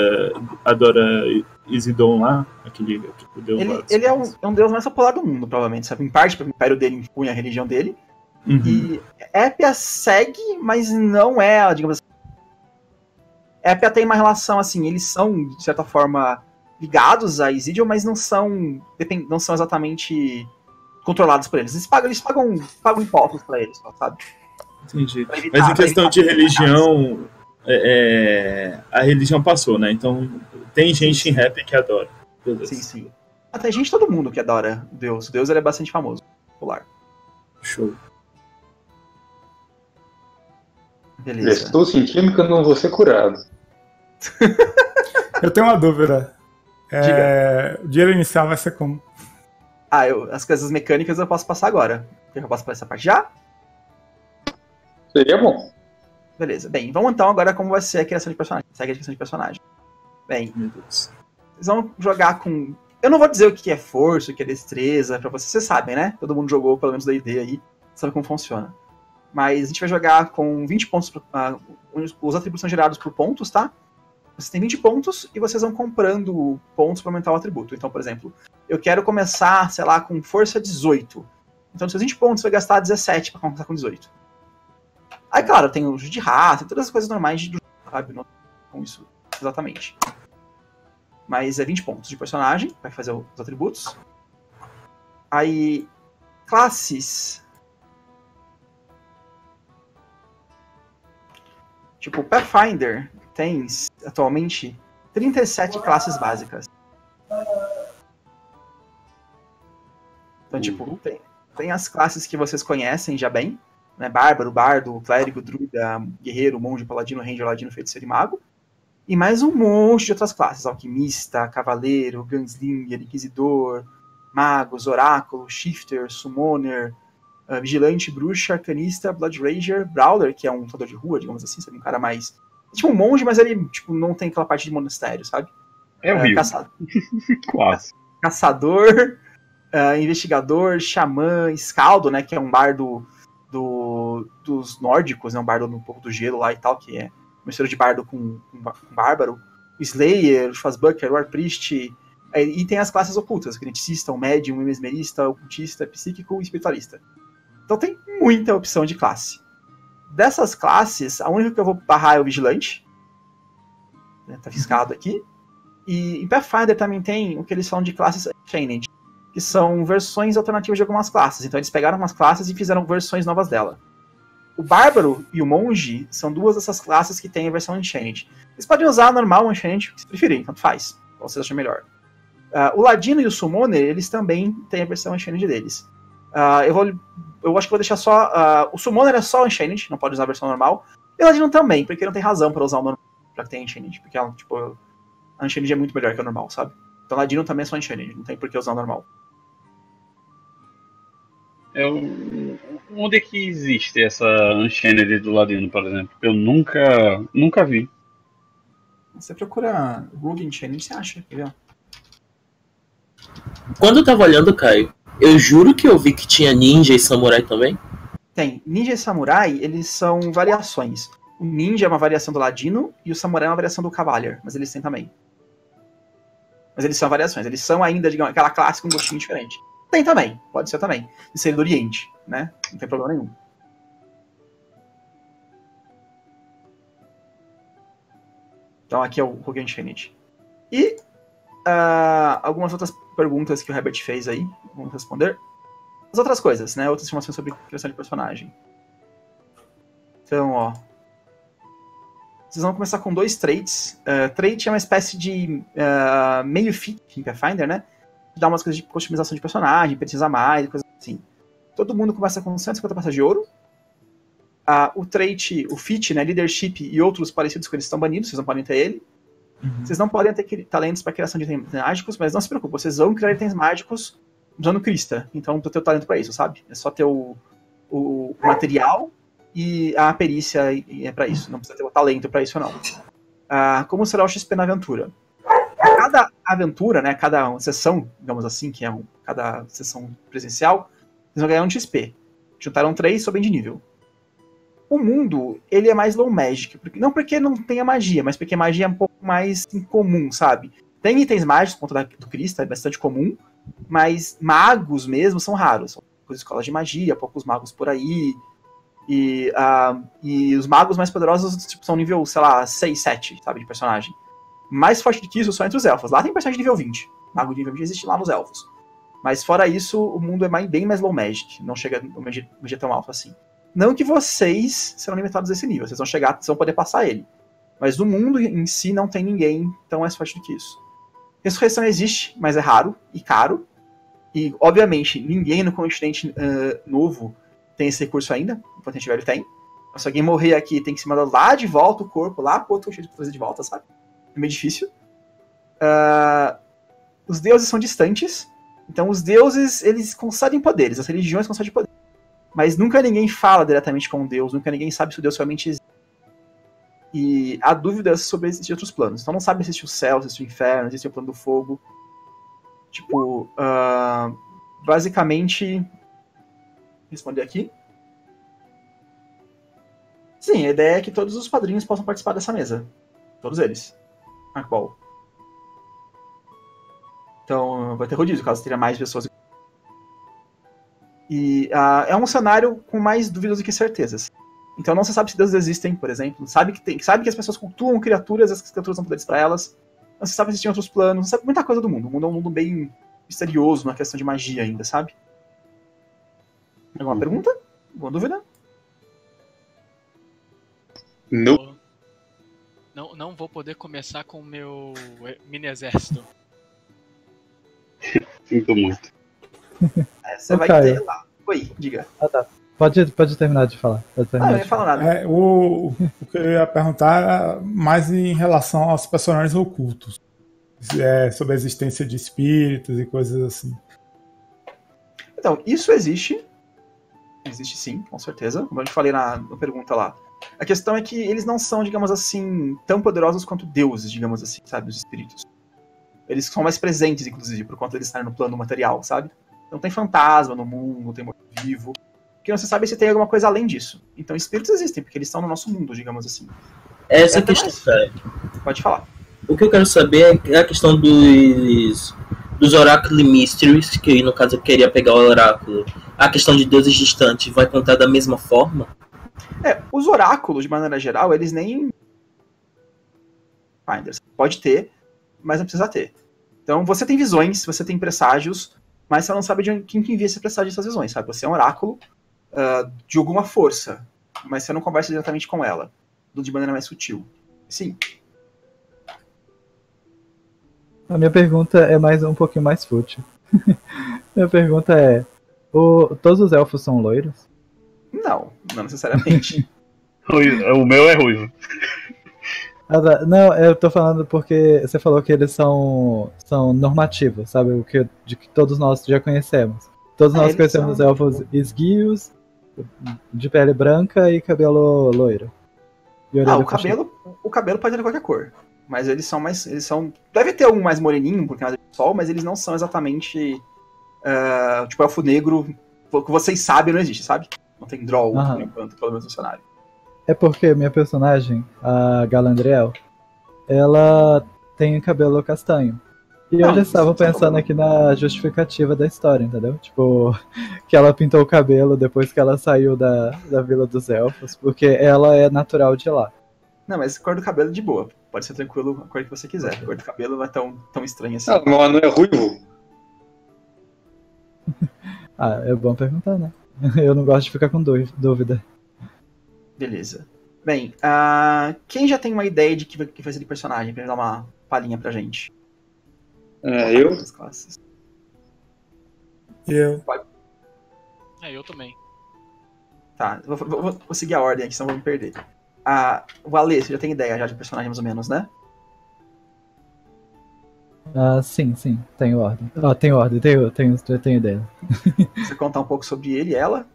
Isidon lá, aquele deus lá. Ele é um deus mais popular do mundo, provavelmente, sabe? Em parte, porque o império dele impunha a religião dele. Uhum. E Épia segue, mas não é, digamos assim. Épia tem uma relação assim, eles são, de certa forma, ligados a Isidil, mas não são exatamente controlados por eles. Eles pagam impostos pra eles, sabe? Entendi. Mas em questão de religião, a religião passou, né? Então tem gente em Répia que adora. Beleza. Sim. Até gente, todo mundo que adora o Deus. O Deus ele é bastante famoso, popular. Show. Beleza. Estou sentindo que eu não vou ser curado. Eu tenho uma dúvida. Diga. O dinheiro inicial vai ser como? As coisas mecânicas eu posso passar agora. Quer que eu possa passar essa parte já? Seria bom. Beleza. Bem, vamos então agora como vai ser a criação de personagem. Segue a criação de personagem. Bem, Meu Deus. vocês vão jogar com... Eu não vou dizer o que é força, o que é destreza, pra vocês. Vocês sabem, né? Todo mundo jogou pelo menos da ID aí, sabe como funciona. Mas a gente vai jogar com 20 pontos. Os atributos são gerados por pontos, tá? Você tem 20 pontos e vocês vão comprando pontos para aumentar o atributo. Então, por exemplo, eu quero começar, sei lá, com força 18. Então, dos seus 20 pontos, você vai gastar 17 para começar com 18. Aí, claro, tem o de raça, todas as coisas normais do jogo, sabe? Não com isso exatamente. Mas é 20 pontos de personagem, vai fazer os atributos. Aí, classes. Tipo, Pathfinder tem atualmente 37 classes básicas. Então, tipo, tem as classes que vocês conhecem já bem, né? Bárbaro, bardo, clérigo, druida, guerreiro, monge, paladino, ranger, ladino, feiticeiro e mago. E mais um monte de outras classes: alquimista, cavaleiro, gunslinger, inquisidor, magos, oráculo, shifter, summoner, vigilante, bruxa, arcanista, blood rager, brawler, que é um lutador de rua, digamos assim, sabe? Um cara mais... Tipo um monge, mas ele tipo, não tem aquela parte de monastério, sabe? É o Rio. Quase. Caçador, investigador, xamã, escaldo, né? Que é um bardo dos nórdicos, né? Um bardo um pouco do gelo lá e tal, que é mistura de bardo com bárbaro. O Slayer, o Schwarzbucker, o Warpriest. E tem as classes ocultas: criticista, o médium, o mesmerista, o cultista, psíquico e espiritualista. Então tem muita opção de classe. Dessas classes, a única que eu vou barrar é o vigilante. Né, tá fiscado aqui. E em Pathfinder também tem o que eles falam de classes Unchained, que são versões alternativas de algumas classes. Então eles pegaram umas classes e fizeram versões novas dela. O Bárbaro e o Monge são duas dessas classes que tem a versão Unchained. Eles podem usar a normal Unchained, se preferirem, tanto faz. Qual vocês acham melhor. O Ladino e o Summoner, eles também têm a versão Unchained deles. Eu acho que vou deixar só... o Summoner é só Unchained, não pode usar a versão normal. E o Ladino também, porque não tem razão para usar o normal, já que tem Unchained. Porque tipo, a Unchained é muito melhor que o normal, sabe? Então o Ladino também é só Unchained, não tem por que usar o normal. Onde é que existe essa Unchained do Ladino, por exemplo? Eu nunca vi. Você procura Rogue Enchantment, você acha, quer ver? Quando eu tava olhando, Caio, eu juro que eu vi que tinha ninja e samurai também. Tem. Ninja e samurai, eles são variações. O ninja é uma variação do ladino e o samurai é uma variação do cavalier, mas eles têm também. Mas eles são variações, eles são ainda, digamos, aquela classe com um gostinho diferente. Tem também, pode ser também. De ser do Oriente, né? Não tem problema nenhum. Então aqui é o Rogue Enchantment. E algumas outras perguntas que o Herbert fez aí, vamos responder. As outras coisas, né? Outras informações sobre criação de personagem. Então, ó. Vocês vão começar com 2 traits. Trait é uma espécie de meio fit em Pathfinder, né? Dá umas coisas de customização de personagem, precisa mais, coisas assim. Todo mundo começa com 150 peças de ouro. O trait, o fit, né? Leadership e outros parecidos com eles estão banidos, vocês não podem ter ele. Vocês não podem ter talentos para criação de itens mágicos, mas não se preocupe, vocês vão criar itens mágicos usando Krista. Então, tu tem o talento para isso, sabe? É só ter o material e a perícia é para isso. Não precisa ter o talento para isso, não. Como será o XP na aventura? Cada aventura, né? Cada sessão, digamos assim, que é cada sessão presencial, vocês vão ganhar um XP. Juntaram 3, sobem de nível. O mundo, ele é mais low magic. Não porque não tenha magia, mas porque magia é um pouco mais incomum, sabe? Tem itens mágicos, por conta do Krista, é bastante comum, mas magos mesmo são raros. São poucas escolas de magia, poucos magos por aí. E os magos mais poderosos tipo, são nível, sei lá, 6, 7, sabe, de personagem. Mais forte do que isso só entre os elfos. Lá tem personagem de nível 20. Mago de nível 20 existe lá nos elfos. Mas fora isso, o mundo é bem mais low magic. Não chega no magia tão alto assim. Não que vocês serão limitados a esse nível, vocês vão poder passar ele. Mas no mundo em si não tem ninguém tão mais forte do que isso. Ressurreição existe, mas é raro e caro. E, obviamente, ninguém no continente novo tem esse recurso ainda. O continente velho tem. Então, se alguém morrer aqui, tem que se mandar lá de volta o corpo, lá pro outro jeito de trazer de volta, sabe? É meio difícil. Os deuses são distantes. Então, os deuses, eles concedem poderes. As religiões concedem poderes. Mas nunca ninguém fala diretamente com Deus, nunca ninguém sabe se o Deus realmente existe. E há dúvidas sobre existir outros planos. Então não sabe se existe o céu, se existe o inferno, se existe o plano do fogo. Tipo, basicamente... Responder aqui. Sim, a ideia é que todos os padrinhos possam participar dessa mesa. Todos eles. Bom. Então vai ter rodízio, caso tenha mais pessoas. E é um cenário com mais dúvidas do que certezas. Então não se sabe se deuses existem, por exemplo. Sabe que as pessoas cultuam criaturas, as criaturas dão poderes para elas. Não se sabe se existem outros planos. Não se sabe muita coisa do mundo. O mundo é um mundo bem misterioso na questão de magia ainda, sabe? Alguma pergunta? Alguma dúvida? Não. Não vou poder começar com o meu mini exército. Sinto muito. Você vai ter lá. Oi, diga. Tá. Pode terminar de falar. Eu não ia falar nada. O que eu ia perguntar era mais em relação aos personagens ocultos. Sobre a existência de espíritos e coisas assim. Então, isso existe. Existe sim, com certeza. Como eu falei na pergunta lá. A questão é que eles não são, digamos assim, tão poderosos quanto deuses, digamos assim, sabe? Os espíritos. Eles são mais presentes, inclusive, por conta de eles estarem no plano material, sabe? Não tem fantasma no mundo, não tem morto-vivo. Porque não se sabe se tem alguma coisa além disso. Então espíritos existem, porque eles estão no nosso mundo, digamos assim. Essa questão, cara. Pode falar. O que eu quero saber é a questão dos Oracle Mysteries, que no caso eu queria pegar o oráculo. A questão de deuses distantes vai contar da mesma forma? Os oráculos, de maneira geral, eles nem... Pode ter, mas não precisa ter. Então você tem visões, você tem presságios, mas você não sabe de quem que envia esse presságio dessas visões, sabe? Você é um oráculo de alguma força, mas você não conversa diretamente com ela, de maneira mais sutil. Sim. A minha pergunta é um pouquinho mais fútil. Minha pergunta é: todos os elfos são loiros? Não necessariamente. O meu é ruivo. Não, eu tô falando porque você falou que eles são normativos, sabe? De que todos nós já conhecemos. Todos nós conhecemos os elfos esguios, de pele branca e cabelo loiro. O cabelo pode ter qualquer cor. Mas eles são mais. Deve ter um mais moreninho, por causa do sol, mas eles não são exatamente. Tipo, elfo negro. O que vocês sabem não existe, sabe? Não tem draw por enquanto, pelo menos no cenário. É porque minha personagem, a Galadriel, ela tem cabelo castanho. E eu já estava pensando aqui na justificativa da história, entendeu? Tipo, que ela pintou o cabelo depois que ela saiu da Vila dos Elfos, porque ela é natural de lá. Não, mas cor do cabelo de boa. Pode ser tranquilo a cor que você quiser. A cor do cabelo não é tão estranha assim. Não, não é ruivo? É bom perguntar, né? Eu não gosto de ficar com dúvida. Beleza. Bem, quem já tem uma ideia de que vai ser de personagem? Pra dar uma palhinha pra gente. Eu? As classes. Eu. Eu também. Tá, vou seguir a ordem aqui, senão vou me perder. O Ale, você já tem ideia já de personagem mais ou menos, né? Sim, tenho ordem. Tenho ordem, tenho ideia. Você contar um pouco sobre ele e ela?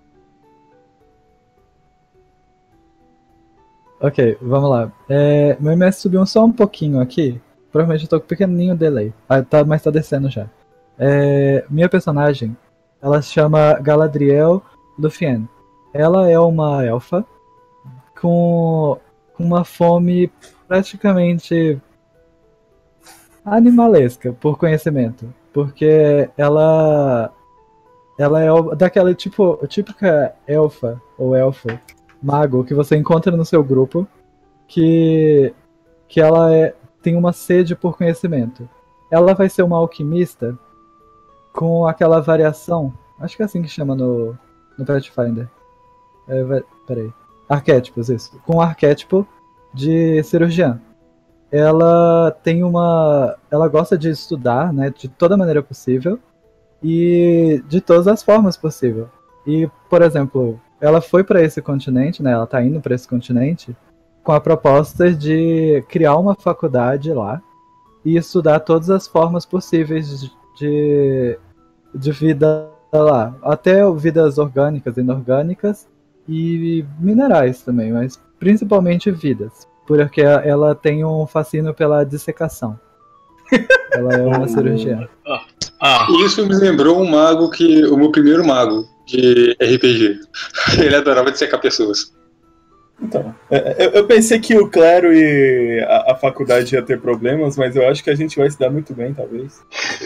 Ok, vamos lá. Meu MS subiu só um pouquinho aqui. Provavelmente eu tô com um pequenininho delay. Mas tá descendo já. Minha personagem, ela se chama Galadriel Lúthien. Ela é uma elfa com uma fome praticamente animalesca por conhecimento. Porque ela é daquela típica elfa ou elfo mago que você encontra no seu grupo que ela tem uma sede por conhecimento. Ela vai ser uma alquimista com aquela variação, acho que é assim que chama no Pathfinder. Peraí. Arquétipos, isso. Com o arquétipo de cirurgiã. Ela gosta de estudar, né, de toda maneira possível e de todas as formas possíveis. E, por exemplo, ela foi para esse continente, né, ela tá indo para esse continente com a proposta de criar uma faculdade lá e estudar todas as formas possíveis de vida lá. Até vidas orgânicas, inorgânicas e minerais também, mas principalmente vidas. Porque ela tem um fascínio pela dissecação. Ela é uma cirurgiã. Isso me lembrou um mago o meu primeiro mago de RPG. Ele adorava dissecar pessoas. Então, eu pensei que o clero e a faculdade ia ter problemas, mas eu acho que a gente vai se dar muito bem, talvez.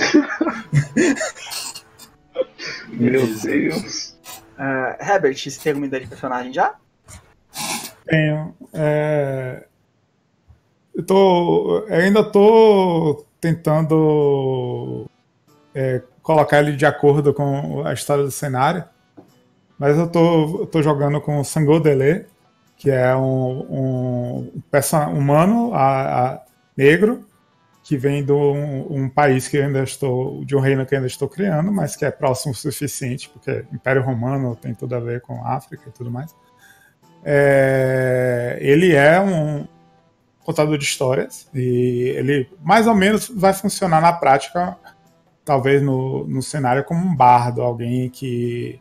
Meu Deus. Herbert, você tem alguma ideia de personagem já? Tenho. Eu ainda tô tentando colocar ele de acordo com a história do cenário, mas eu tô jogando com o Sangodele, que é um humano negro, que vem de um país que eu ainda de um reino que eu ainda estou criando, mas que é próximo o suficiente, porque Império Romano tem tudo a ver com África e tudo mais. Ele é um contador de histórias e ele mais ou menos vai funcionar na prática, talvez no cenário, como um bardo, alguém que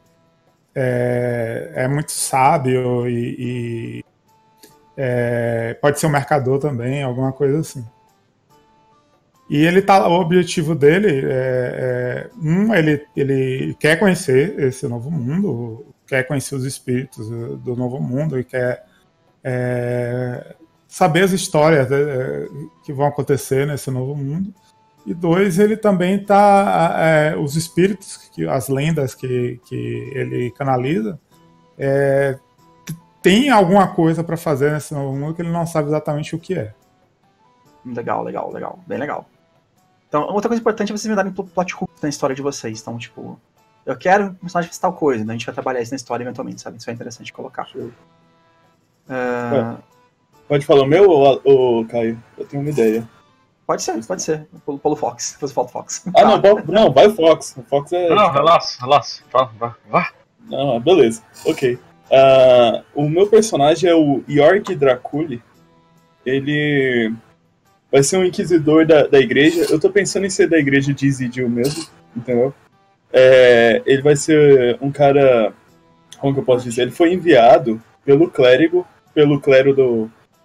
é muito sábio e pode ser um mercador também, alguma coisa assim. E o objetivo dele ele quer conhecer esse novo mundo, quer conhecer os espíritos do novo mundo e quer saber as histórias que vão acontecer nesse novo mundo. E 2, ele também os espíritos, as lendas que ele canaliza, tem alguma coisa para fazer nesse novo mundo que ele não sabe exatamente o que é. Legal. Bem legal. Então, outra coisa importante é vocês me darem plot hook na história de vocês. Então, tipo, eu quero um personagem fazer tal coisa, né? A gente vai trabalhar isso na história eventualmente, sabe? Isso é interessante colocar. Pode falar o meu ou Caio? Eu tenho uma ideia. Pode ser. Pelo Fox. Depois eu falo Fox. Não, vai o Fox. O Fox é... Não, relaxa. Vá. Não, beleza. Ok. O meu personagem é o York Draculi. Ele vai ser um inquisidor da igreja. Eu tô pensando em ser da igreja de Isildur mesmo, entendeu? Ele vai ser um cara... Como que eu posso dizer? Ele foi enviado pelo clero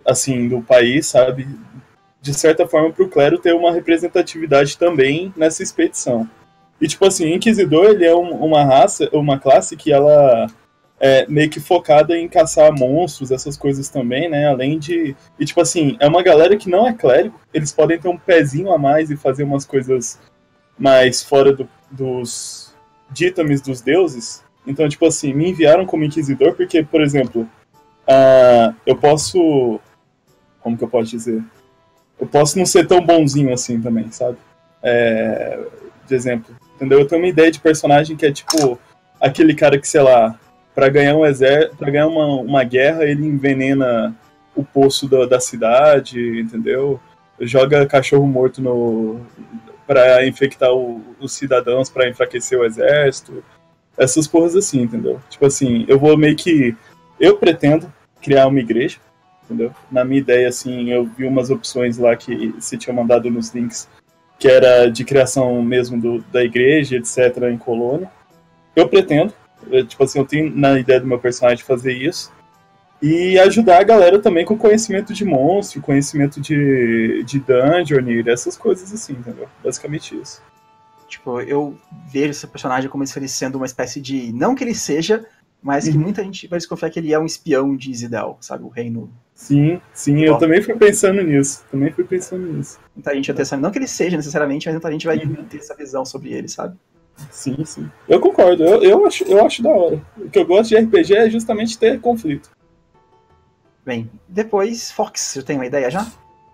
assim, do país, sabe? De certa forma, para o clero ter uma representatividade também nessa expedição. E, tipo assim, o Inquisidor, ele é uma raça, uma classe que ela é meio que focada em caçar monstros, essas coisas também, né? Além de... E, tipo assim, é uma galera que não é clérigo, eles podem ter um pezinho a mais e fazer umas coisas mais fora dos dítames dos deuses. Então, tipo assim, me enviaram como Inquisidor porque, por exemplo, eu posso... Como que eu posso dizer? Eu posso não ser tão bonzinho assim também, sabe? De exemplo, entendeu? Eu tenho uma ideia de personagem que é tipo aquele cara que, sei lá, pra ganhar um exército, pra ganhar uma guerra, ele envenena o poço da cidade, entendeu? Joga cachorro morto pra infectar os cidadãos, pra enfraquecer o exército. Essas porras assim, entendeu? Tipo assim, eu pretendo criar uma igreja, entendeu? Na minha ideia, assim, eu vi umas opções lá que se tinha mandado nos links, que era de criação mesmo da igreja, etc., em Colônia. Eu pretendo, tipo assim, eu tenho na ideia do meu personagem fazer isso, e ajudar a galera também com conhecimento de monstro, conhecimento de dungeon, essas coisas assim, entendeu? Basicamente isso. Tipo, eu vejo esse personagem como se ele sendo uma espécie de... Não que ele seja, mas que muita gente vai desconfiar que ele é um espião de Isidel, sabe? O reino... Sim, eu também fui pensando nisso. Muita gente vai ter essa... Não que ele seja necessariamente, mas muita gente vai ter essa visão sobre ele, sabe? Sim. Eu concordo, eu acho da hora. O que eu gosto de RPG é justamente ter conflito. Bem, depois, Fox, você tem uma ideia já?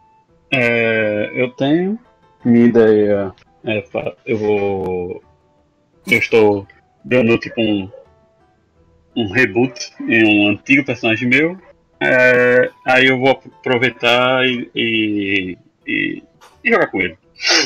Eu tenho. Minha ideia eu estou dando tipo um reboot em um antigo personagem meu. Aí eu vou aproveitar e jogar com ele.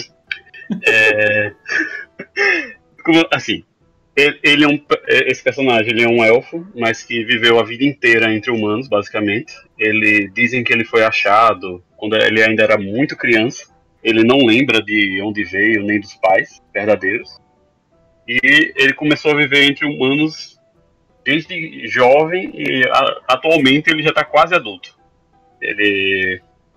Assim, esse personagem ele é um elfo, mas que viveu a vida inteira entre humanos, basicamente. Dizem que ele foi achado quando ele ainda era muito criança. Ele não lembra de onde veio, nem dos pais verdadeiros. E ele começou a viver entre humanos desde jovem e atualmente ele já está quase adulto. Ele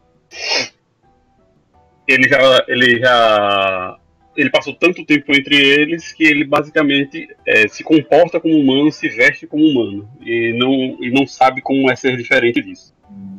passou tanto tempo entre eles que ele basicamente se comporta como humano, se veste como humano e não sabe como é ser diferente disso.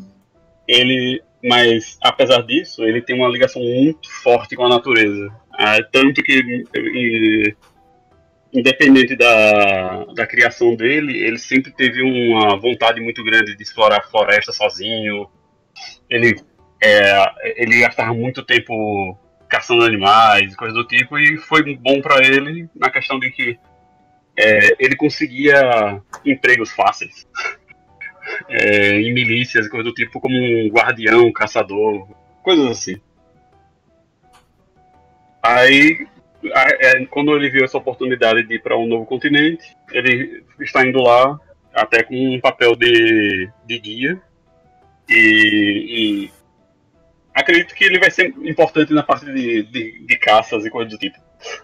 Mas apesar disso, ele tem uma ligação muito forte com a natureza, tanto que independente da criação dele, ele sempre teve uma vontade muito grande de explorar a floresta sozinho. Ele gastava muito tempo caçando animais, coisas do tipo, e foi bom para ele na questão de que ele conseguia empregos fáceis em milícias, coisas do tipo, como um guardião, caçador, coisas assim. Aí, quando ele viu essa oportunidade de ir para um novo continente, ele está indo lá até com um papel de guia e acredito que ele vai ser importante na parte de caças e coisas do tipo.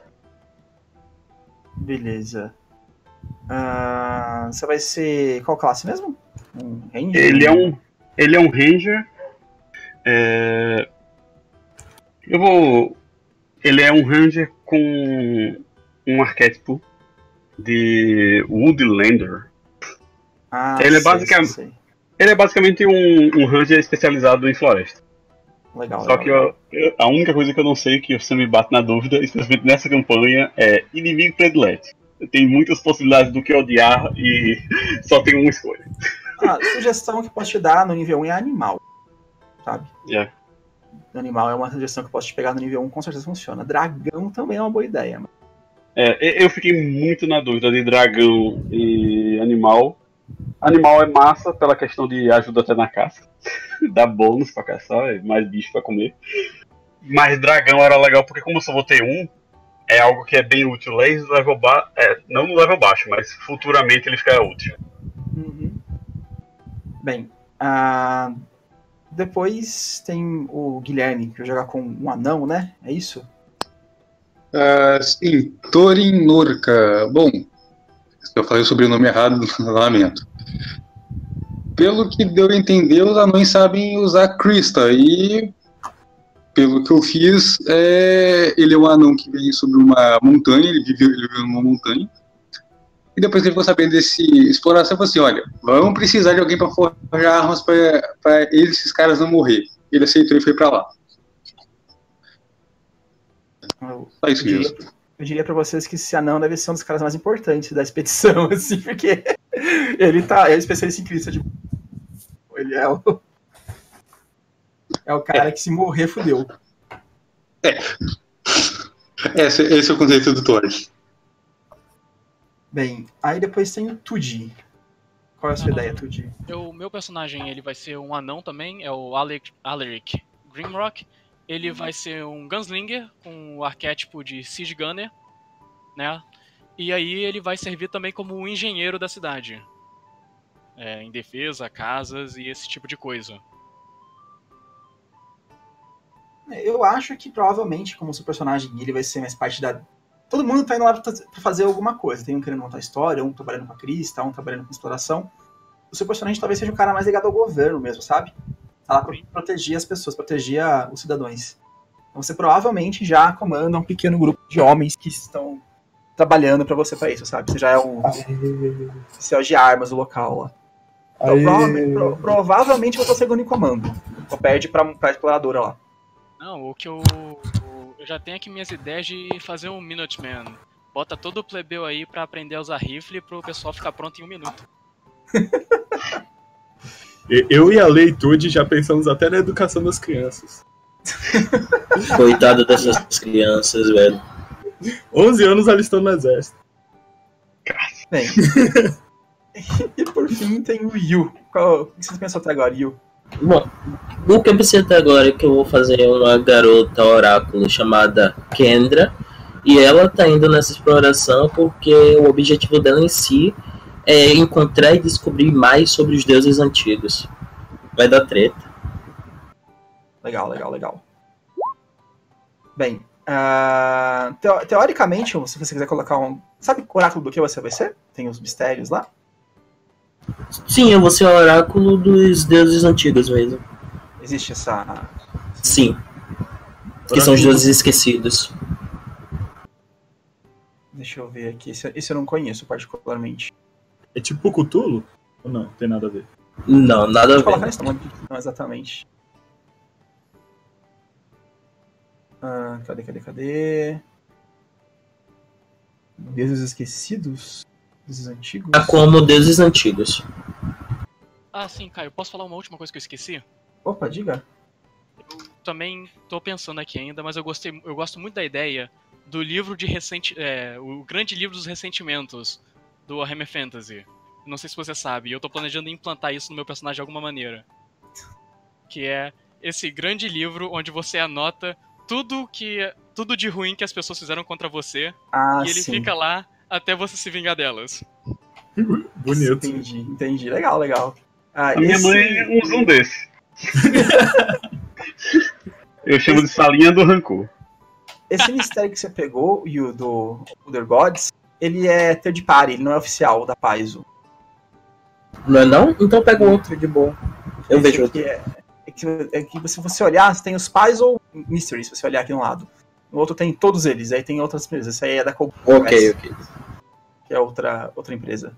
Beleza. Você vai ser qual classe mesmo? Um ranger? Ele é um ranger. Ele é um ranger com um arquétipo de Woodlander. Ele é basicamente um ranger especializado em floresta. Legal. Só que a única coisa que eu não sei, que você me bate na dúvida, especialmente nessa campanha, é inimigo predileto. Tem muitas possibilidades do que odiar e só tem uma escolha. Sugestão que eu posso te dar no nível 1 é animal, sabe? Animal é uma sugestão que eu posso te pegar no nível 1, com certeza funciona. Dragão também é uma boa ideia. Eu fiquei muito na dúvida de dragão e animal. Animal é massa pela questão de ajuda até na caça. Dá bônus pra caçar, mais bicho pra comer. Mas dragão era legal porque como eu só vou ter um, é algo que é bem útil. Não no level baixo, mas futuramente ele fica útil. Uhum. Bem, depois tem o Guilherme, que vai jogar com um anão, né? É isso? Sim, Thorin Nurka. Bom, se eu falei o sobrenome errado, lamento. pelo que deu a entender, os anões sabem usar Krista. E, pelo que eu fiz, ele é um anão que vem sobre uma montanha, ele viveu numa montanha. E depois que ele ficou sabendo desse exploração, ele falou assim, olha, vamos precisar de alguém para forjar armas para esses caras não morrer. Ele aceitou e foi para lá. Só isso mesmo. Eu diria pra vocês que esse anão deve ser um dos caras mais importantes da expedição, assim, porque ele é especialista em Krista. Ele é o cara que se morrer, fudeu. Esse é o conceito do Thor. Bem, aí depois tem o Tudi. Qual é a sua ideia, Tudi? O meu personagem, ele vai ser um anão também, é o Alaric Grimrock. Ele vai ser um gunslinger com o arquétipo de Siege Gunner, né? E aí ele vai servir também como um engenheiro da cidade. Em defesa, casas e esse tipo de coisa. Eu acho que provavelmente, como seu personagem, ele vai ser mais parte da... Todo mundo tá indo lá pra fazer alguma coisa. Tem um querendo montar história, um trabalhando com a Krista, um trabalhando com exploração. O seu personagem talvez seja o cara mais ligado ao governo mesmo, sabe? Tá lá pra proteger as pessoas, proteger os cidadãos. Então você provavelmente já comanda um pequeno grupo de homens que estão trabalhando pra você pra isso, sabe? Você já é um oficial de armas do local lá. Então provavelmente você é o segundo em comando. Ou perde pra exploradora lá. Não, o que eu já tenho aqui minhas ideias de fazer um Minuteman. Bota todo o plebeu aí pra aprender a usar rifle pro pessoal ficar pronto em 1 minuto. Eu e a Leitude já pensamos até na educação das crianças. Coitado dessas crianças, velho. 11 anos alistando no exército. Bem. E por fim tem o Yu. O que vocês pensam até agora, Yu? Bom, o que eu pensei até agora é que eu vou fazer uma garota oráculo chamada Kendra. E ela tá indo nessa exploração porque o objetivo dela em si é encontrar e descobrir mais sobre os deuses antigos. Vai dar treta. Legal. Bem, teoricamente, se você quiser colocar um... Sabe o oráculo do que você vai ser? Tem os mistérios lá? Sim, eu vou ser o oráculo dos deuses antigos mesmo. Existe essa... Sim. Que são os deuses esquecidos. Deixa eu ver aqui. Esse eu não conheço particularmente. É tipo Cthulhu? Ou não? Tem nada a ver? Não, nada a ver. Colocar isso, não exatamente. Cadê? Deuses esquecidos? Deuses antigos? Tá como deuses antigos. Ah, sim, Caio, posso falar uma última coisa que eu esqueci? Opa, diga. Eu também tô pensando aqui ainda, mas eu gosto muito da ideia do livro de o grande livro dos ressentimentos do Warhammer Fantasy. Não sei se você sabe, eu tô planejando implantar isso no meu personagem de alguma maneira. Que é esse grande livro onde você anota tudo de ruim que as pessoas fizeram contra você. E ele fica lá até você se vingar delas. Bonito. Entendi. Legal. A minha mãe usa um desse. Eu chamo de salinha do rancor. Esse mistério que você pegou, e o do Other Gods, ele é third party, ele não é oficial da Paizo. Não é não? Então pega o outro de boa. Eu vejo outro. É que se você olhar, você tem os Paizo Mystery, se você olhar aqui no lado. No outro tem todos eles, aí tem outras empresas. Esse aí é da Cold Ok. Que é outra empresa.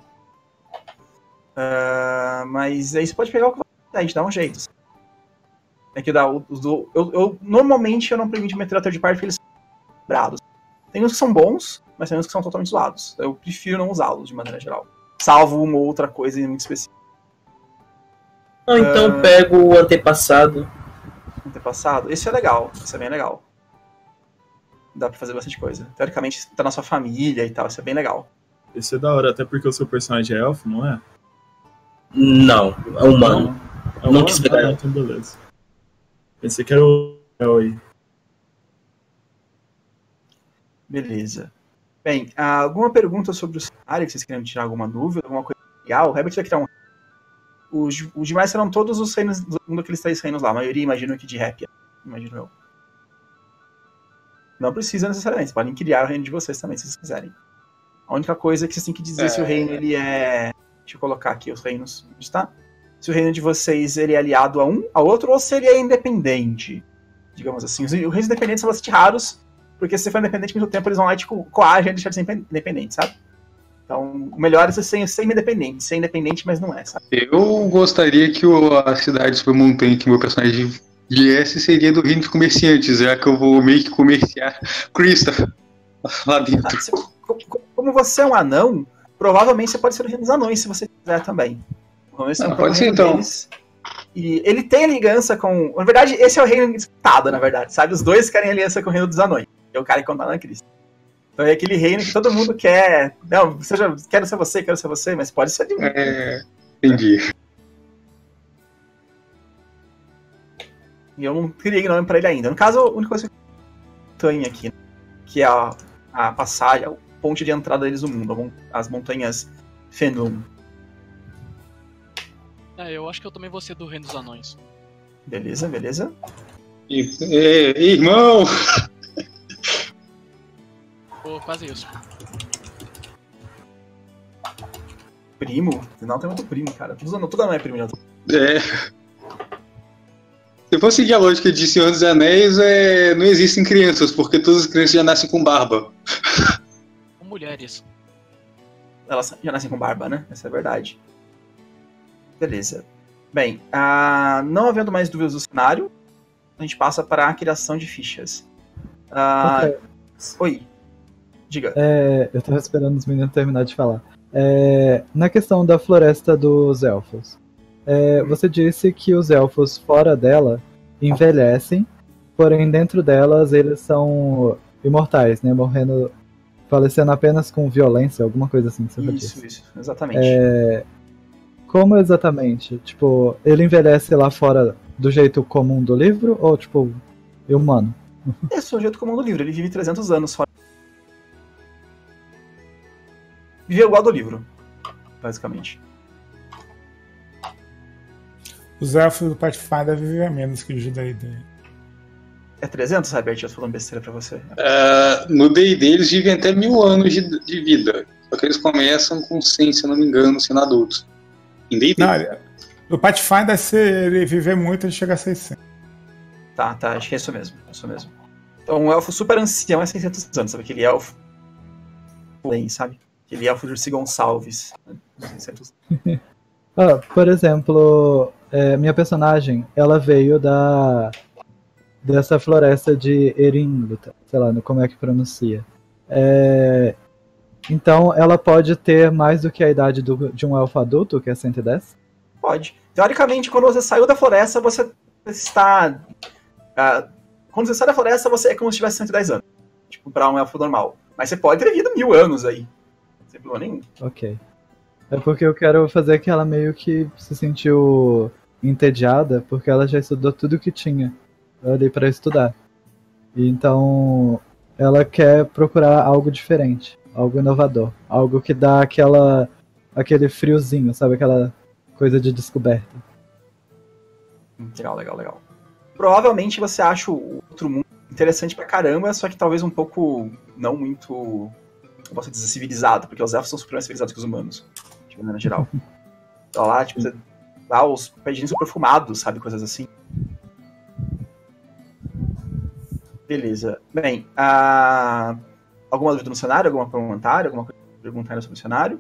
Mas aí você pode pegar o que a gente dá um jeito. É que dá normalmente eu não permito meter a third party porque eles são quebrados. Tem uns que são bons, mas tem uns que são totalmente zoados. Eu prefiro não usá-los de maneira geral. Salvo uma ou outra coisa muito específica. Então pego o antepassado. Antepassado? Esse é legal. Esse é bem legal. Dá pra fazer bastante coisa. Teoricamente tá na sua família e tal. Isso é bem legal. Esse é da hora, até porque o seu personagem é elfo, não é? Não, é humano. Não quis pegar. Então beleza. Pensei que era o El aí. Beleza. Bem, alguma pergunta sobre o cenário que vocês querem tirar alguma dúvida? Alguma coisa legal? O Herbert vai criar um... Os demais serão todos os reinos, um daqueles 3 reinos lá. A maioria, imagino que de Répia. Imagino eu. Não precisa necessariamente. Vocês podem criar o reino de vocês também, se vocês quiserem. A única coisa é que vocês têm que dizer se o reino ele é... Deixa eu colocar aqui os reinos. Onde está? se o reino de vocês ele é aliado ao outro ou se ele é independente. Digamos assim. Os reinos independentes são bastante raros, porque se você for independente ao mesmo tempo, eles vão lá e te coagem a deixar de ser independente, sabe? Então, o melhor é você ser independente. Ser independente, mas não é, sabe? Eu gostaria que a cidade sobre montanha que meu personagem viesse seria do reino de comerciantes, já que eu vou meio que comerciar Christopher lá dentro. Como você é um anão, provavelmente você pode ser o reino dos anões, se você quiser também. Pode ser, então. Deles. E ele tem aliança com... Na verdade, esse é o reino disputado, na verdade, sabe? Os dois querem aliança com o reino dos anões. É o cara que conta na Cristo. Então é aquele reino que todo mundo quer... Não, quero ser você, mas pode ser de mim. Entendi. E eu não criei nome pra ele ainda. No caso, a única coisa que eu tenho aqui, que é a passagem, a ponte de entrada deles no mundo, as montanhas Fenlum. Eu acho que eu também vou ser do Reino dos Anões. Beleza. Irmão! Pô, quase isso. Primo? Não tem muito primo, cara. Tudo não é primo. Se for seguir a lógica de Senhor dos Anéis, não existem crianças, porque todas as crianças já nascem com barba. Com mulheres. Elas já nascem com barba, né? Essa é a verdade. Beleza. Bem, não havendo mais dúvidas do cenário, a gente passa para a criação de fichas. Ok. Oi. Diga. Eu tava esperando os meninos terminar de falar. Na questão da floresta dos elfos. Você disse que os elfos fora dela envelhecem, porém dentro delas eles são imortais, né? Falecendo apenas com violência, alguma coisa assim. Isso, exatamente. Como exatamente? Tipo, ele envelhece lá fora do jeito comum do livro ou, tipo, humano? Esse é o jeito comum do livro, ele vive 300 anos fora. Vive igual do livro, basicamente. Os elfos do Pathfinder vivem menos que os de D&D. É 300, Herbert? Eu tô falando besteira pra você. No D&D eles vivem até 1000 anos de vida. Só que eles começam com 100, se eu não me engano, sendo adultos. Em D&D. Não, o Pathfinder, se ele viver muito, ele chega a 600. Tá, acho que é isso mesmo. Então, um elfo super ancião é 600 anos, sabe? Aquele elfo... sabe? Aquele elfo de Ursi Gonçalves. 600 anos. Por exemplo, minha personagem, ela veio dessa floresta de Erinluta, sei lá, como é que pronuncia. Então, ela pode ter mais do que a idade de um elfo adulto, que é 110? Pode. Teoricamente, quando você saiu da floresta, você está... quando você sai da floresta, você é como se tivesse 110 anos. Tipo, pra um elfo normal. Mas você pode ter vivido 1000 anos aí. Sem problema nenhum. Ok. É porque eu quero fazer que ela meio que se sentiu entediada, porque ela já estudou tudo que tinha ali pra estudar. E então, ela quer procurar algo diferente, algo inovador, algo que dá aquele friozinho, sabe? Aquela coisa de descoberta. Legal. Provavelmente você acha o outro mundo interessante pra caramba, só que talvez um pouco, não muito, eu posso dizer, civilizado, porque os elfos são super mais civilizados que os humanos, de maneira geral. Então lá, tipo, lá os pedinhos são perfumados, sabe? Coisas assim. Beleza. Bem, alguma dúvida no cenário? Algum comentário? Alguma coisa pra perguntar sobre o cenário?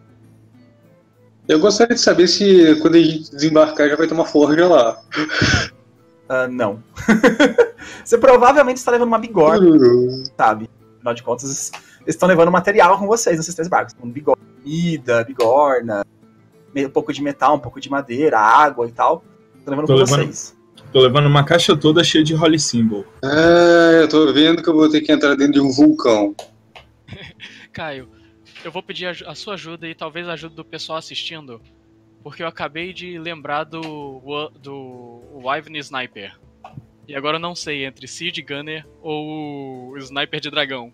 Eu gostaria de saber se quando a gente desembarcar já vai ter uma forja lá. Não. Você provavelmente está levando uma bigorna, sabe? Afinal de contas, eles estão levando material com vocês nesses 3 barcos. Bigorna, comida, bigorna, um pouco de metal, um pouco de madeira, água e tal. Estão levando com vocês. Tô levando uma caixa toda cheia de Holy Symbol. Eu tô vendo que eu vou ter que entrar dentro de um vulcão. Caio, eu vou pedir a sua ajuda e talvez a ajuda do pessoal assistindo, porque eu acabei de lembrar do Wyvern Sniper. E agora eu não sei entre Seed Gunner ou o Sniper de Dragão.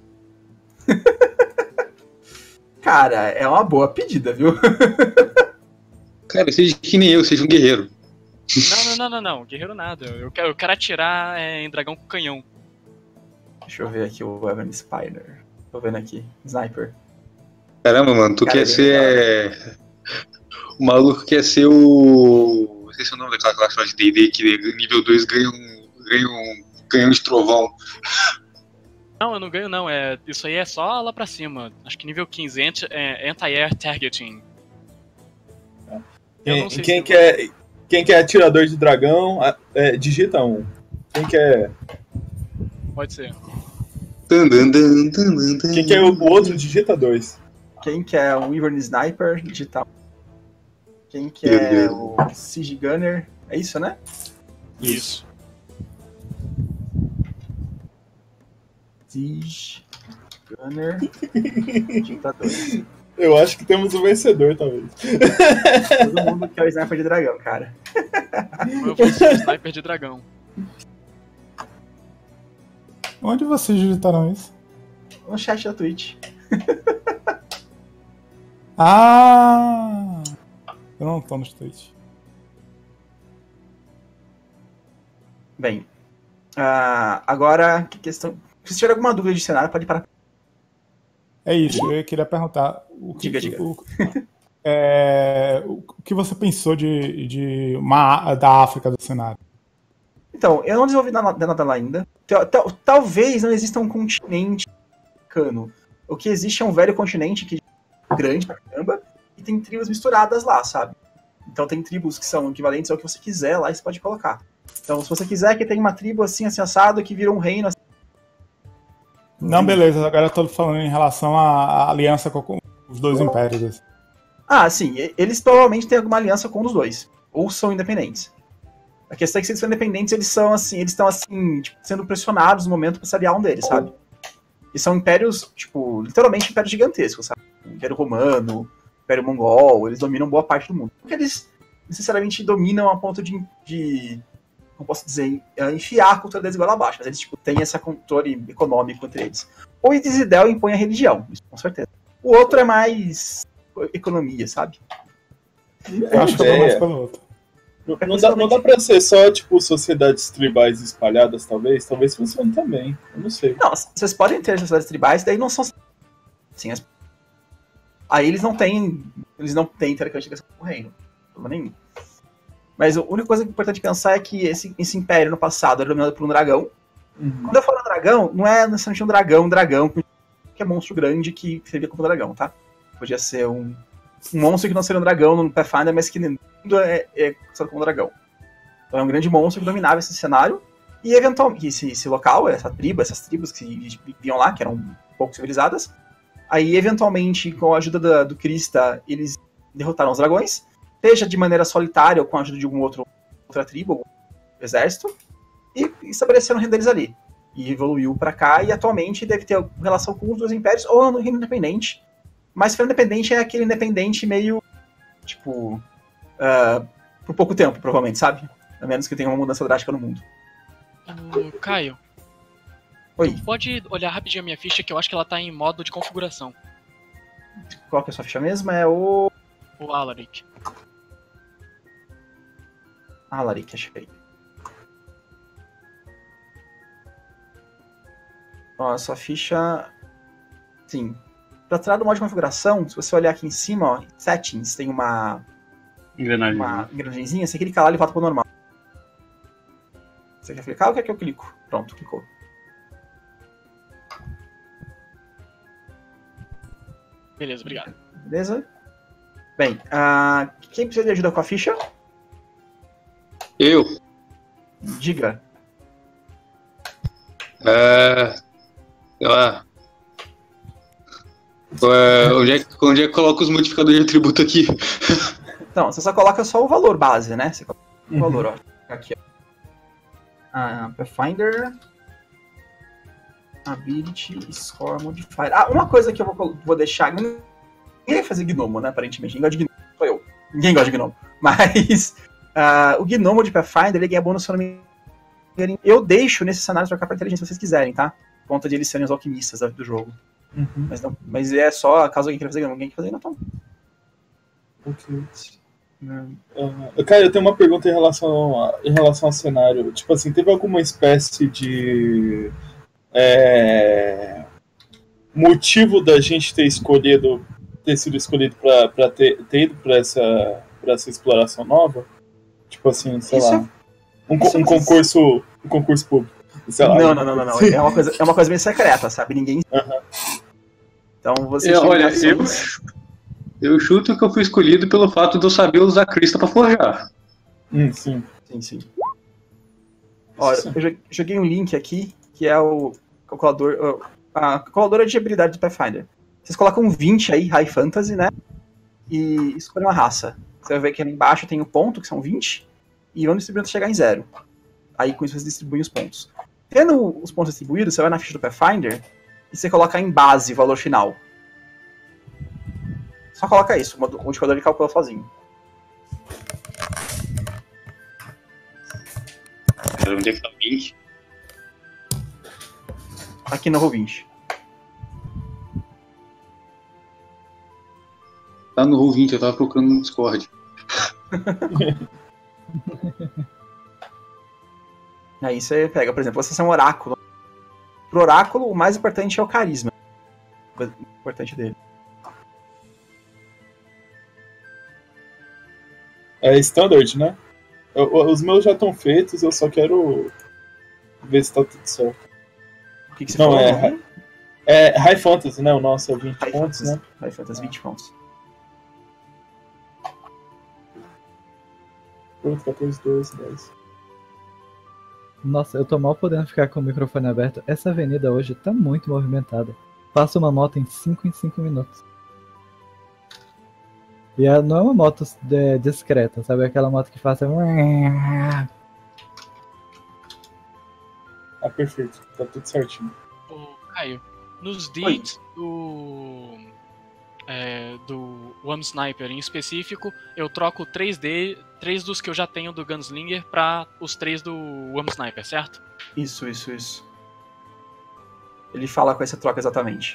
Cara, é uma boa pedida, viu? Cara, seja que nem eu, seja um guerreiro. Não, guerreiro nada. Eu quero atirar em dragão com canhão. Deixa eu ver aqui o Wyvern Spider. Tô vendo aqui, Sniper. Caramba, mano, tu quer ser O maluco quer ser o... Não sei se é o nome daquela classe de D&D que nível 2 ganha um estrovão. Não, eu não ganho não, isso aí é só lá pra cima. Acho que nível 15, Anti-Air Targeting. Quem quer atirador de dragão, digita 1. Quem quer... Pode ser. Quem quer o outro, digita 2. Quem quer o Wyvern Sniper, digita 1. Quem quer o Siege Gunner, é isso, né? Isso. Siege Gunner, digita 2. Eu acho que temos um vencedor, talvez. Todo mundo quer o Sniper de dragão, cara. Eu vou ser o Sniper de dragão. Onde vocês digitaram isso? No chat da Twitch. Ah! Eu não tô nos Twitch. Bem, agora, que questão... Se tiver alguma dúvida de cenário, pode parar. É isso, eu queria perguntar. Diga. O que você pensou da África do cenário? Então, eu não desenvolvi nada lá ainda. Talvez não exista um continente africano. O que existe é um velho continente que é grande pra caramba e tem tribos misturadas lá, sabe? Então tem tribos que são equivalentes ao que você quiser lá e você pode colocar. Então, se você quiser que tenha uma tribo assim assado que vira um reino assim... Não, beleza, agora eu tô falando em relação à aliança com os dois impérios. Sim, eles provavelmente têm alguma aliança com um dos dois. Ou são independentes. A questão é que se eles são independentes, eles estão assim, tipo, sendo pressionados no momento pra se aliar um deles, sabe? E são impérios, tipo, literalmente impérios gigantescos, sabe? O Império Romano, o Império Mongol, eles dominam boa parte do mundo. Porque eles, necessariamente, dominam a ponto de não posso dizer, enfiar a cultura deles igual abaixo, mas eles, tipo, têm esse controle econômico entre eles. O Isidel impõe a religião, isso com certeza. O outro é mais economia, sabe? Eu acho que eu tô mais pelo outro. Não dá pra ser só, tipo, sociedades tribais espalhadas, talvez? Talvez funcione também, eu não sei. Não, vocês podem ter sociedades tribais, daí não são... Assim, aí eles não têm teoricamente ligação com o reino, problema nenhum. Mas a única coisa importante pensar é que esse império no passado era dominado por um dragão. Uhum. Quando eu falo dragão, não é necessariamente um dragão que é monstro grande que servia como dragão, tá? Podia ser um monstro que não seria um dragão no Pathfinder, mas que é considerado como um dragão. Então é um grande monstro que dominava esse cenário. E eventualmente, esse local, essas tribos que viviam lá, que eram pouco civilizadas, aí eventualmente, com a ajuda do Krista, eles derrotaram os dragões, seja de maneira solitária ou com a ajuda de alguma outra tribo, algum exército, e estabeleceram o reino deles ali. E evoluiu pra cá, e atualmente deve ter relação com os dois impérios, ou no reino independente. Mas o reino independente é aquele independente meio, tipo, por pouco tempo, provavelmente, sabe? A menos que tenha uma mudança drástica no mundo. Caio. Oi. Tu pode olhar rapidinho a minha ficha, que eu acho que ela tá em modo de configuração. Qual que é a sua ficha mesmo? É o Alaric. Alaric, achei. Ó, a sua ficha... Sim. Pra trás do modo de configuração, se você olhar aqui em cima, ó, Settings, tem uma engrenagemzinha, você clica lá e ele volta pro normal. Você quer clicar ou quer que eu clico? Pronto, clicou. Beleza, obrigado. Beleza? Bem, quem precisa de ajuda com a ficha? Eu. Diga. Onde é que coloca os modificadores de atributo aqui? Então, você só coloca só o valor base, né? Você coloca o valor, ó. Aqui, ó. Pathfinder. Ability Score Modifier. Uma coisa que eu vou deixar... Ninguém vai fazer gnomo, né? Aparentemente. Ninguém gosta de gnomo. Sou eu. Ninguém gosta de gnomo. Mas... o gnomo de Pathfinder, ele ganha bônus, se eu não me engano. Eu deixo nesse cenário trocar pra inteligência se vocês quiserem, tá? Por conta de eles serem os alquimistas do jogo. Uhum. Mas é só caso alguém queira fazer gnomo. Alguém quer fazer gnomo? Ok. Cara, eu tenho uma pergunta em relação ao cenário. Tipo assim, teve alguma espécie de motivo da gente ter sido escolhido pra ter ido pra pra essa exploração nova? Tipo assim, sei Isso lá. Um concurso público. Sei lá, Não. É uma coisa bem secreta, sabe? Ninguém. Então você. Olha, eu chuto que eu fui escolhido pelo fato de eu saber usar crista pra forjar. Sim. Sim. Olha, eu joguei um link aqui, que é o calculador. A calculadora de habilidade do Pathfinder. Vocês colocam 20 aí, High Fantasy, né? E escolhem uma raça. Você vai ver que ali embaixo tem o ponto, que são 20, e vão distribuindo até chegar em 0. Aí com isso você distribui os pontos. Tendo os pontos distribuídos, você vai na ficha do Pathfinder e você coloca em base o valor final. Só coloca isso, o modificador ele calcula sozinho. Onde é que tá 20? Aqui no Roll20. Tá no Roll20, eu tava procurando no Discord. Aí você pega, por exemplo, você é um oráculo. Pro oráculo, o mais importante é o carisma. A coisa importante dele. É standard, né? Os meus já estão feitos, eu só quero ver se tá tudo certo. O que você Não, falou? é High Fantasy, né? O nosso é 20 High pontos, Fantasy. né? High Fantasy, 20 pontos. Pronto, 14, 12, 10. Nossa, eu tô mal podendo ficar com o microfone aberto. Essa avenida hoje tá muito movimentada. Passa uma moto em 5 minutos. E não é uma moto discreta, sabe? Aquela moto que faça... Perfeito. Tá tudo certinho. Ô, Caio, nos deeds do One Sniper em específico, eu troco 3 dos que eu já tenho do Gunslinger pra os 3 do One Sniper, certo? Isso. Ele fala com essa troca exatamente.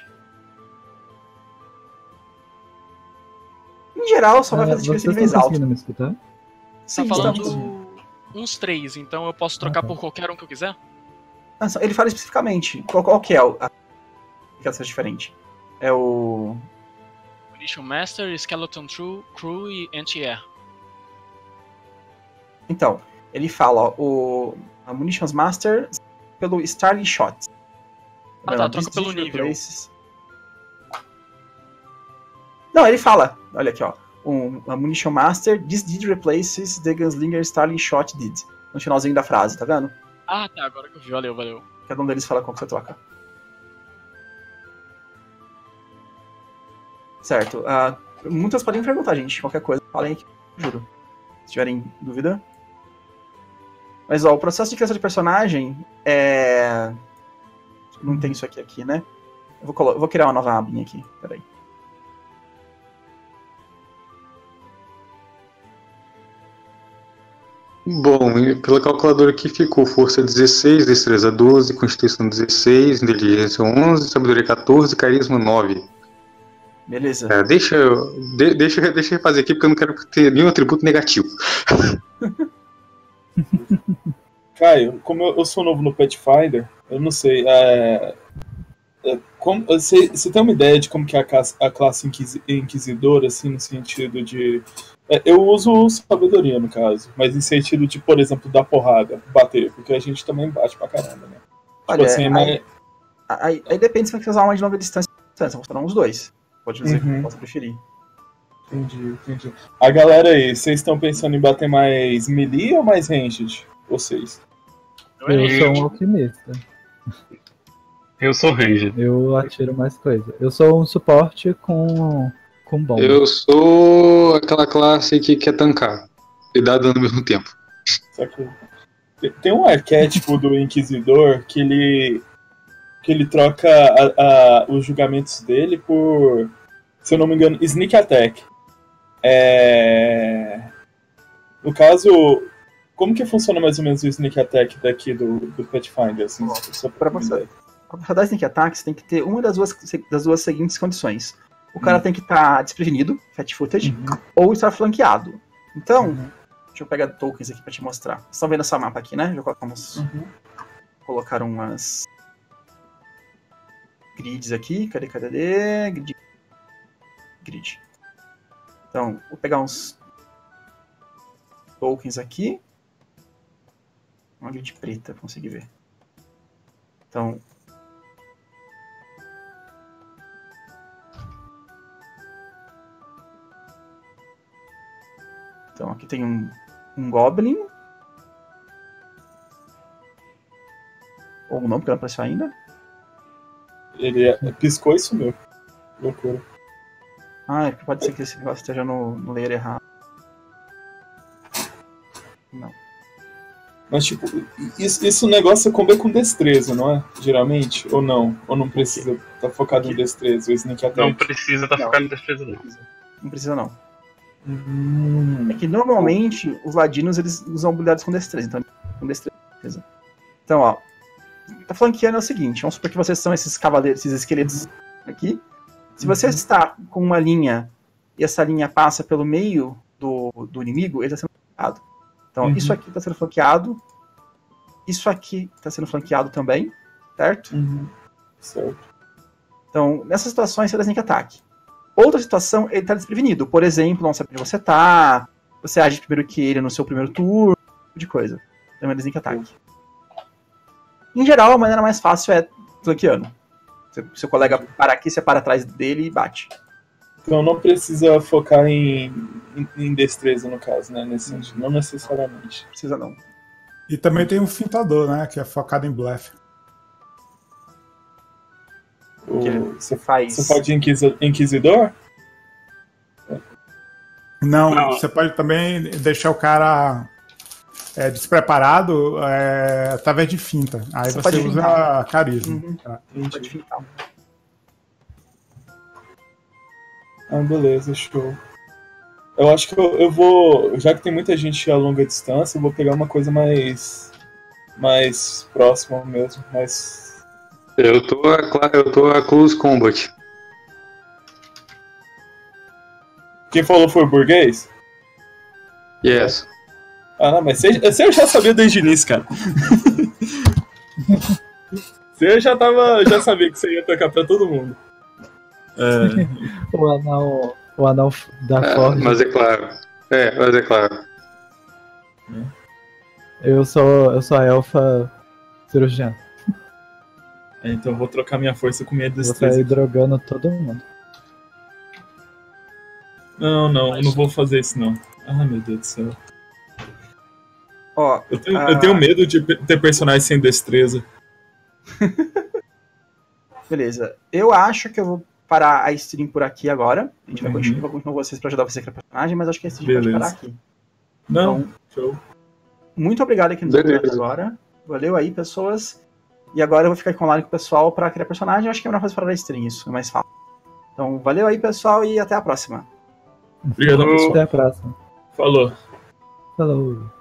Em geral, só vai fazer diferença de vez alto. Me escutar? Sim, Tá falando estamos. uns 3, então eu posso trocar por qualquer um que eu quiser? Ele fala especificamente qual que é a que ela seja diferente. É o... Munition Master, Skeleton Crew e Anti-Air. Então, ele fala a Munitions Master pelo Starling Shot. Troca pelo nível. Não, ele fala, olha aqui, ó. A Munition Master, this did replaces the Gunslinger Starling Shot did. No finalzinho da frase, tá vendo? Ah, tá, agora que eu vi, valeu. Cada um deles fala como você troca. Certo. Muitas podem perguntar, gente. Qualquer coisa, falem aqui, juro. Se tiverem dúvida. Mas, ó, o processo de criação de personagem é... Não tem isso aqui, né? Eu vou criar uma nova abinha aqui. Peraí. Bom, pela calculadora aqui ficou força 16, destreza 12, constituição 16, inteligência 11, sabedoria 14, carisma 9. Beleza. Deixa eu fazer aqui porque eu não quero ter nenhum atributo negativo. Caio, como eu sou novo no Pathfinder, eu não sei. Você tem uma ideia de como que é a classe inquisidora, assim, no sentido de... eu uso sabedoria, no caso, mas em sentido de, por exemplo, dar porrada, bater, porque a gente também bate pra caramba, né? Olha, assim, aí depende se você quer usar uma de longa distância. Vou mostrar uns dois. Pode dizer que posso preferir. Entendi. A galera aí, vocês estão pensando em bater mais melee ou mais ranged? Vocês? Eu sou um alquimista. Eu sou ranger. Eu atiro mais coisa. Eu sou um suporte com bomba. Eu sou aquela classe que quer tancar e dar dano ao mesmo tempo. Só que tem um arquétipo do Inquisidor que ele troca os julgamentos dele por, se eu não me engano, Sneak Attack. No caso, como que funciona mais ou menos o Sneak Attack daqui do Pathfinder? Assim, Pra dar Sneak Attack, você tem que ter uma das duas seguintes condições. O cara tem que estar desprevenido, flat-footed, ou estar flanqueado. Então, deixa eu pegar tokens aqui pra te mostrar. Vocês estão vendo essa mapa aqui, né? Já colocamos... Colocaram umas... grids aqui. Cadê? Grid. Então, vou pegar uns tokens aqui. Uma grid preta, consegui ver. Então... Então aqui tem um Goblin. Ou não, porque não apareceu ainda. Ele piscou e sumiu. Loucura. Ah, pode ser que esse negócio esteja no layer errado. Não. Mas, tipo, isso negócio é comer com destreza, não é? Geralmente? Ou não? Ou não precisa estar focado em destreza? Ou sneak attack? Não precisa estar focado em destreza, não. Não precisa, não. É que normalmente os ladinos eles usam habilidades com destreza. Então, com destreza. Então, ó. Tá flanqueando é o seguinte: vamos supor que vocês são esses cavaleiros, esses esqueletos aqui. Se você está com uma linha e essa linha passa pelo meio do inimigo, ele está sendo flanqueado. Então, isso aqui está sendo flanqueado. Isso aqui está sendo flanqueado também. Certo? Certo. Então, nessas situações, você dá sneak attack. Outra situação, ele está desprevenido. Por exemplo, não sabe onde você está. Você age primeiro que ele no seu primeiro turno. Tipo de coisa. Então, ele dá sneak attack. Em geral, a maneira mais fácil é flanqueando. Seu colega para aqui, você para atrás dele e bate. Então não precisa focar em destreza, no caso, né? Nesse sentido. Não necessariamente. Não precisa, não. E também tem um fintador, né? Que é focado em bluff. Você faz... Você pode inquisidor? Não, você pode também deixar o cara despreparado através de finta. Aí você usa carisma. Tá? Pode fintar. Ah, beleza, show. Eu acho que eu vou... Já que tem muita gente a longa distância, eu vou pegar uma coisa mais próxima mesmo, mais... Eu tô a Close Combat. Quem falou foi o burguês? Yes. Ah, mas você já sabia desde o início, cara. Você já sabia que você ia tocar pra todo mundo. O anão da Forja. Mas é claro. Mas é claro. Eu sou a elfa cirurgiã. Então eu vou trocar minha força com minha Vou destreza. sair drogando todo mundo. Não vou fazer isso não. Ah, meu Deus do céu. Ó, eu tenho medo de ter personagens sem destreza. Beleza. Eu acho que eu vou parar a stream por aqui agora. A gente vai continuar com vocês pra ajudar você a criar personagem, mas acho que a stream pode parar aqui. Não, então, show. Muito obrigado aqui nos até agora. Valeu aí, pessoas. E agora eu vou ficar aqui online com o pessoal pra criar personagem. Eu acho que é melhor fazer parar a stream, isso é mais fácil. Então, valeu aí, pessoal, e até a próxima. Obrigado, pessoal. Até a próxima. Falou. Falou.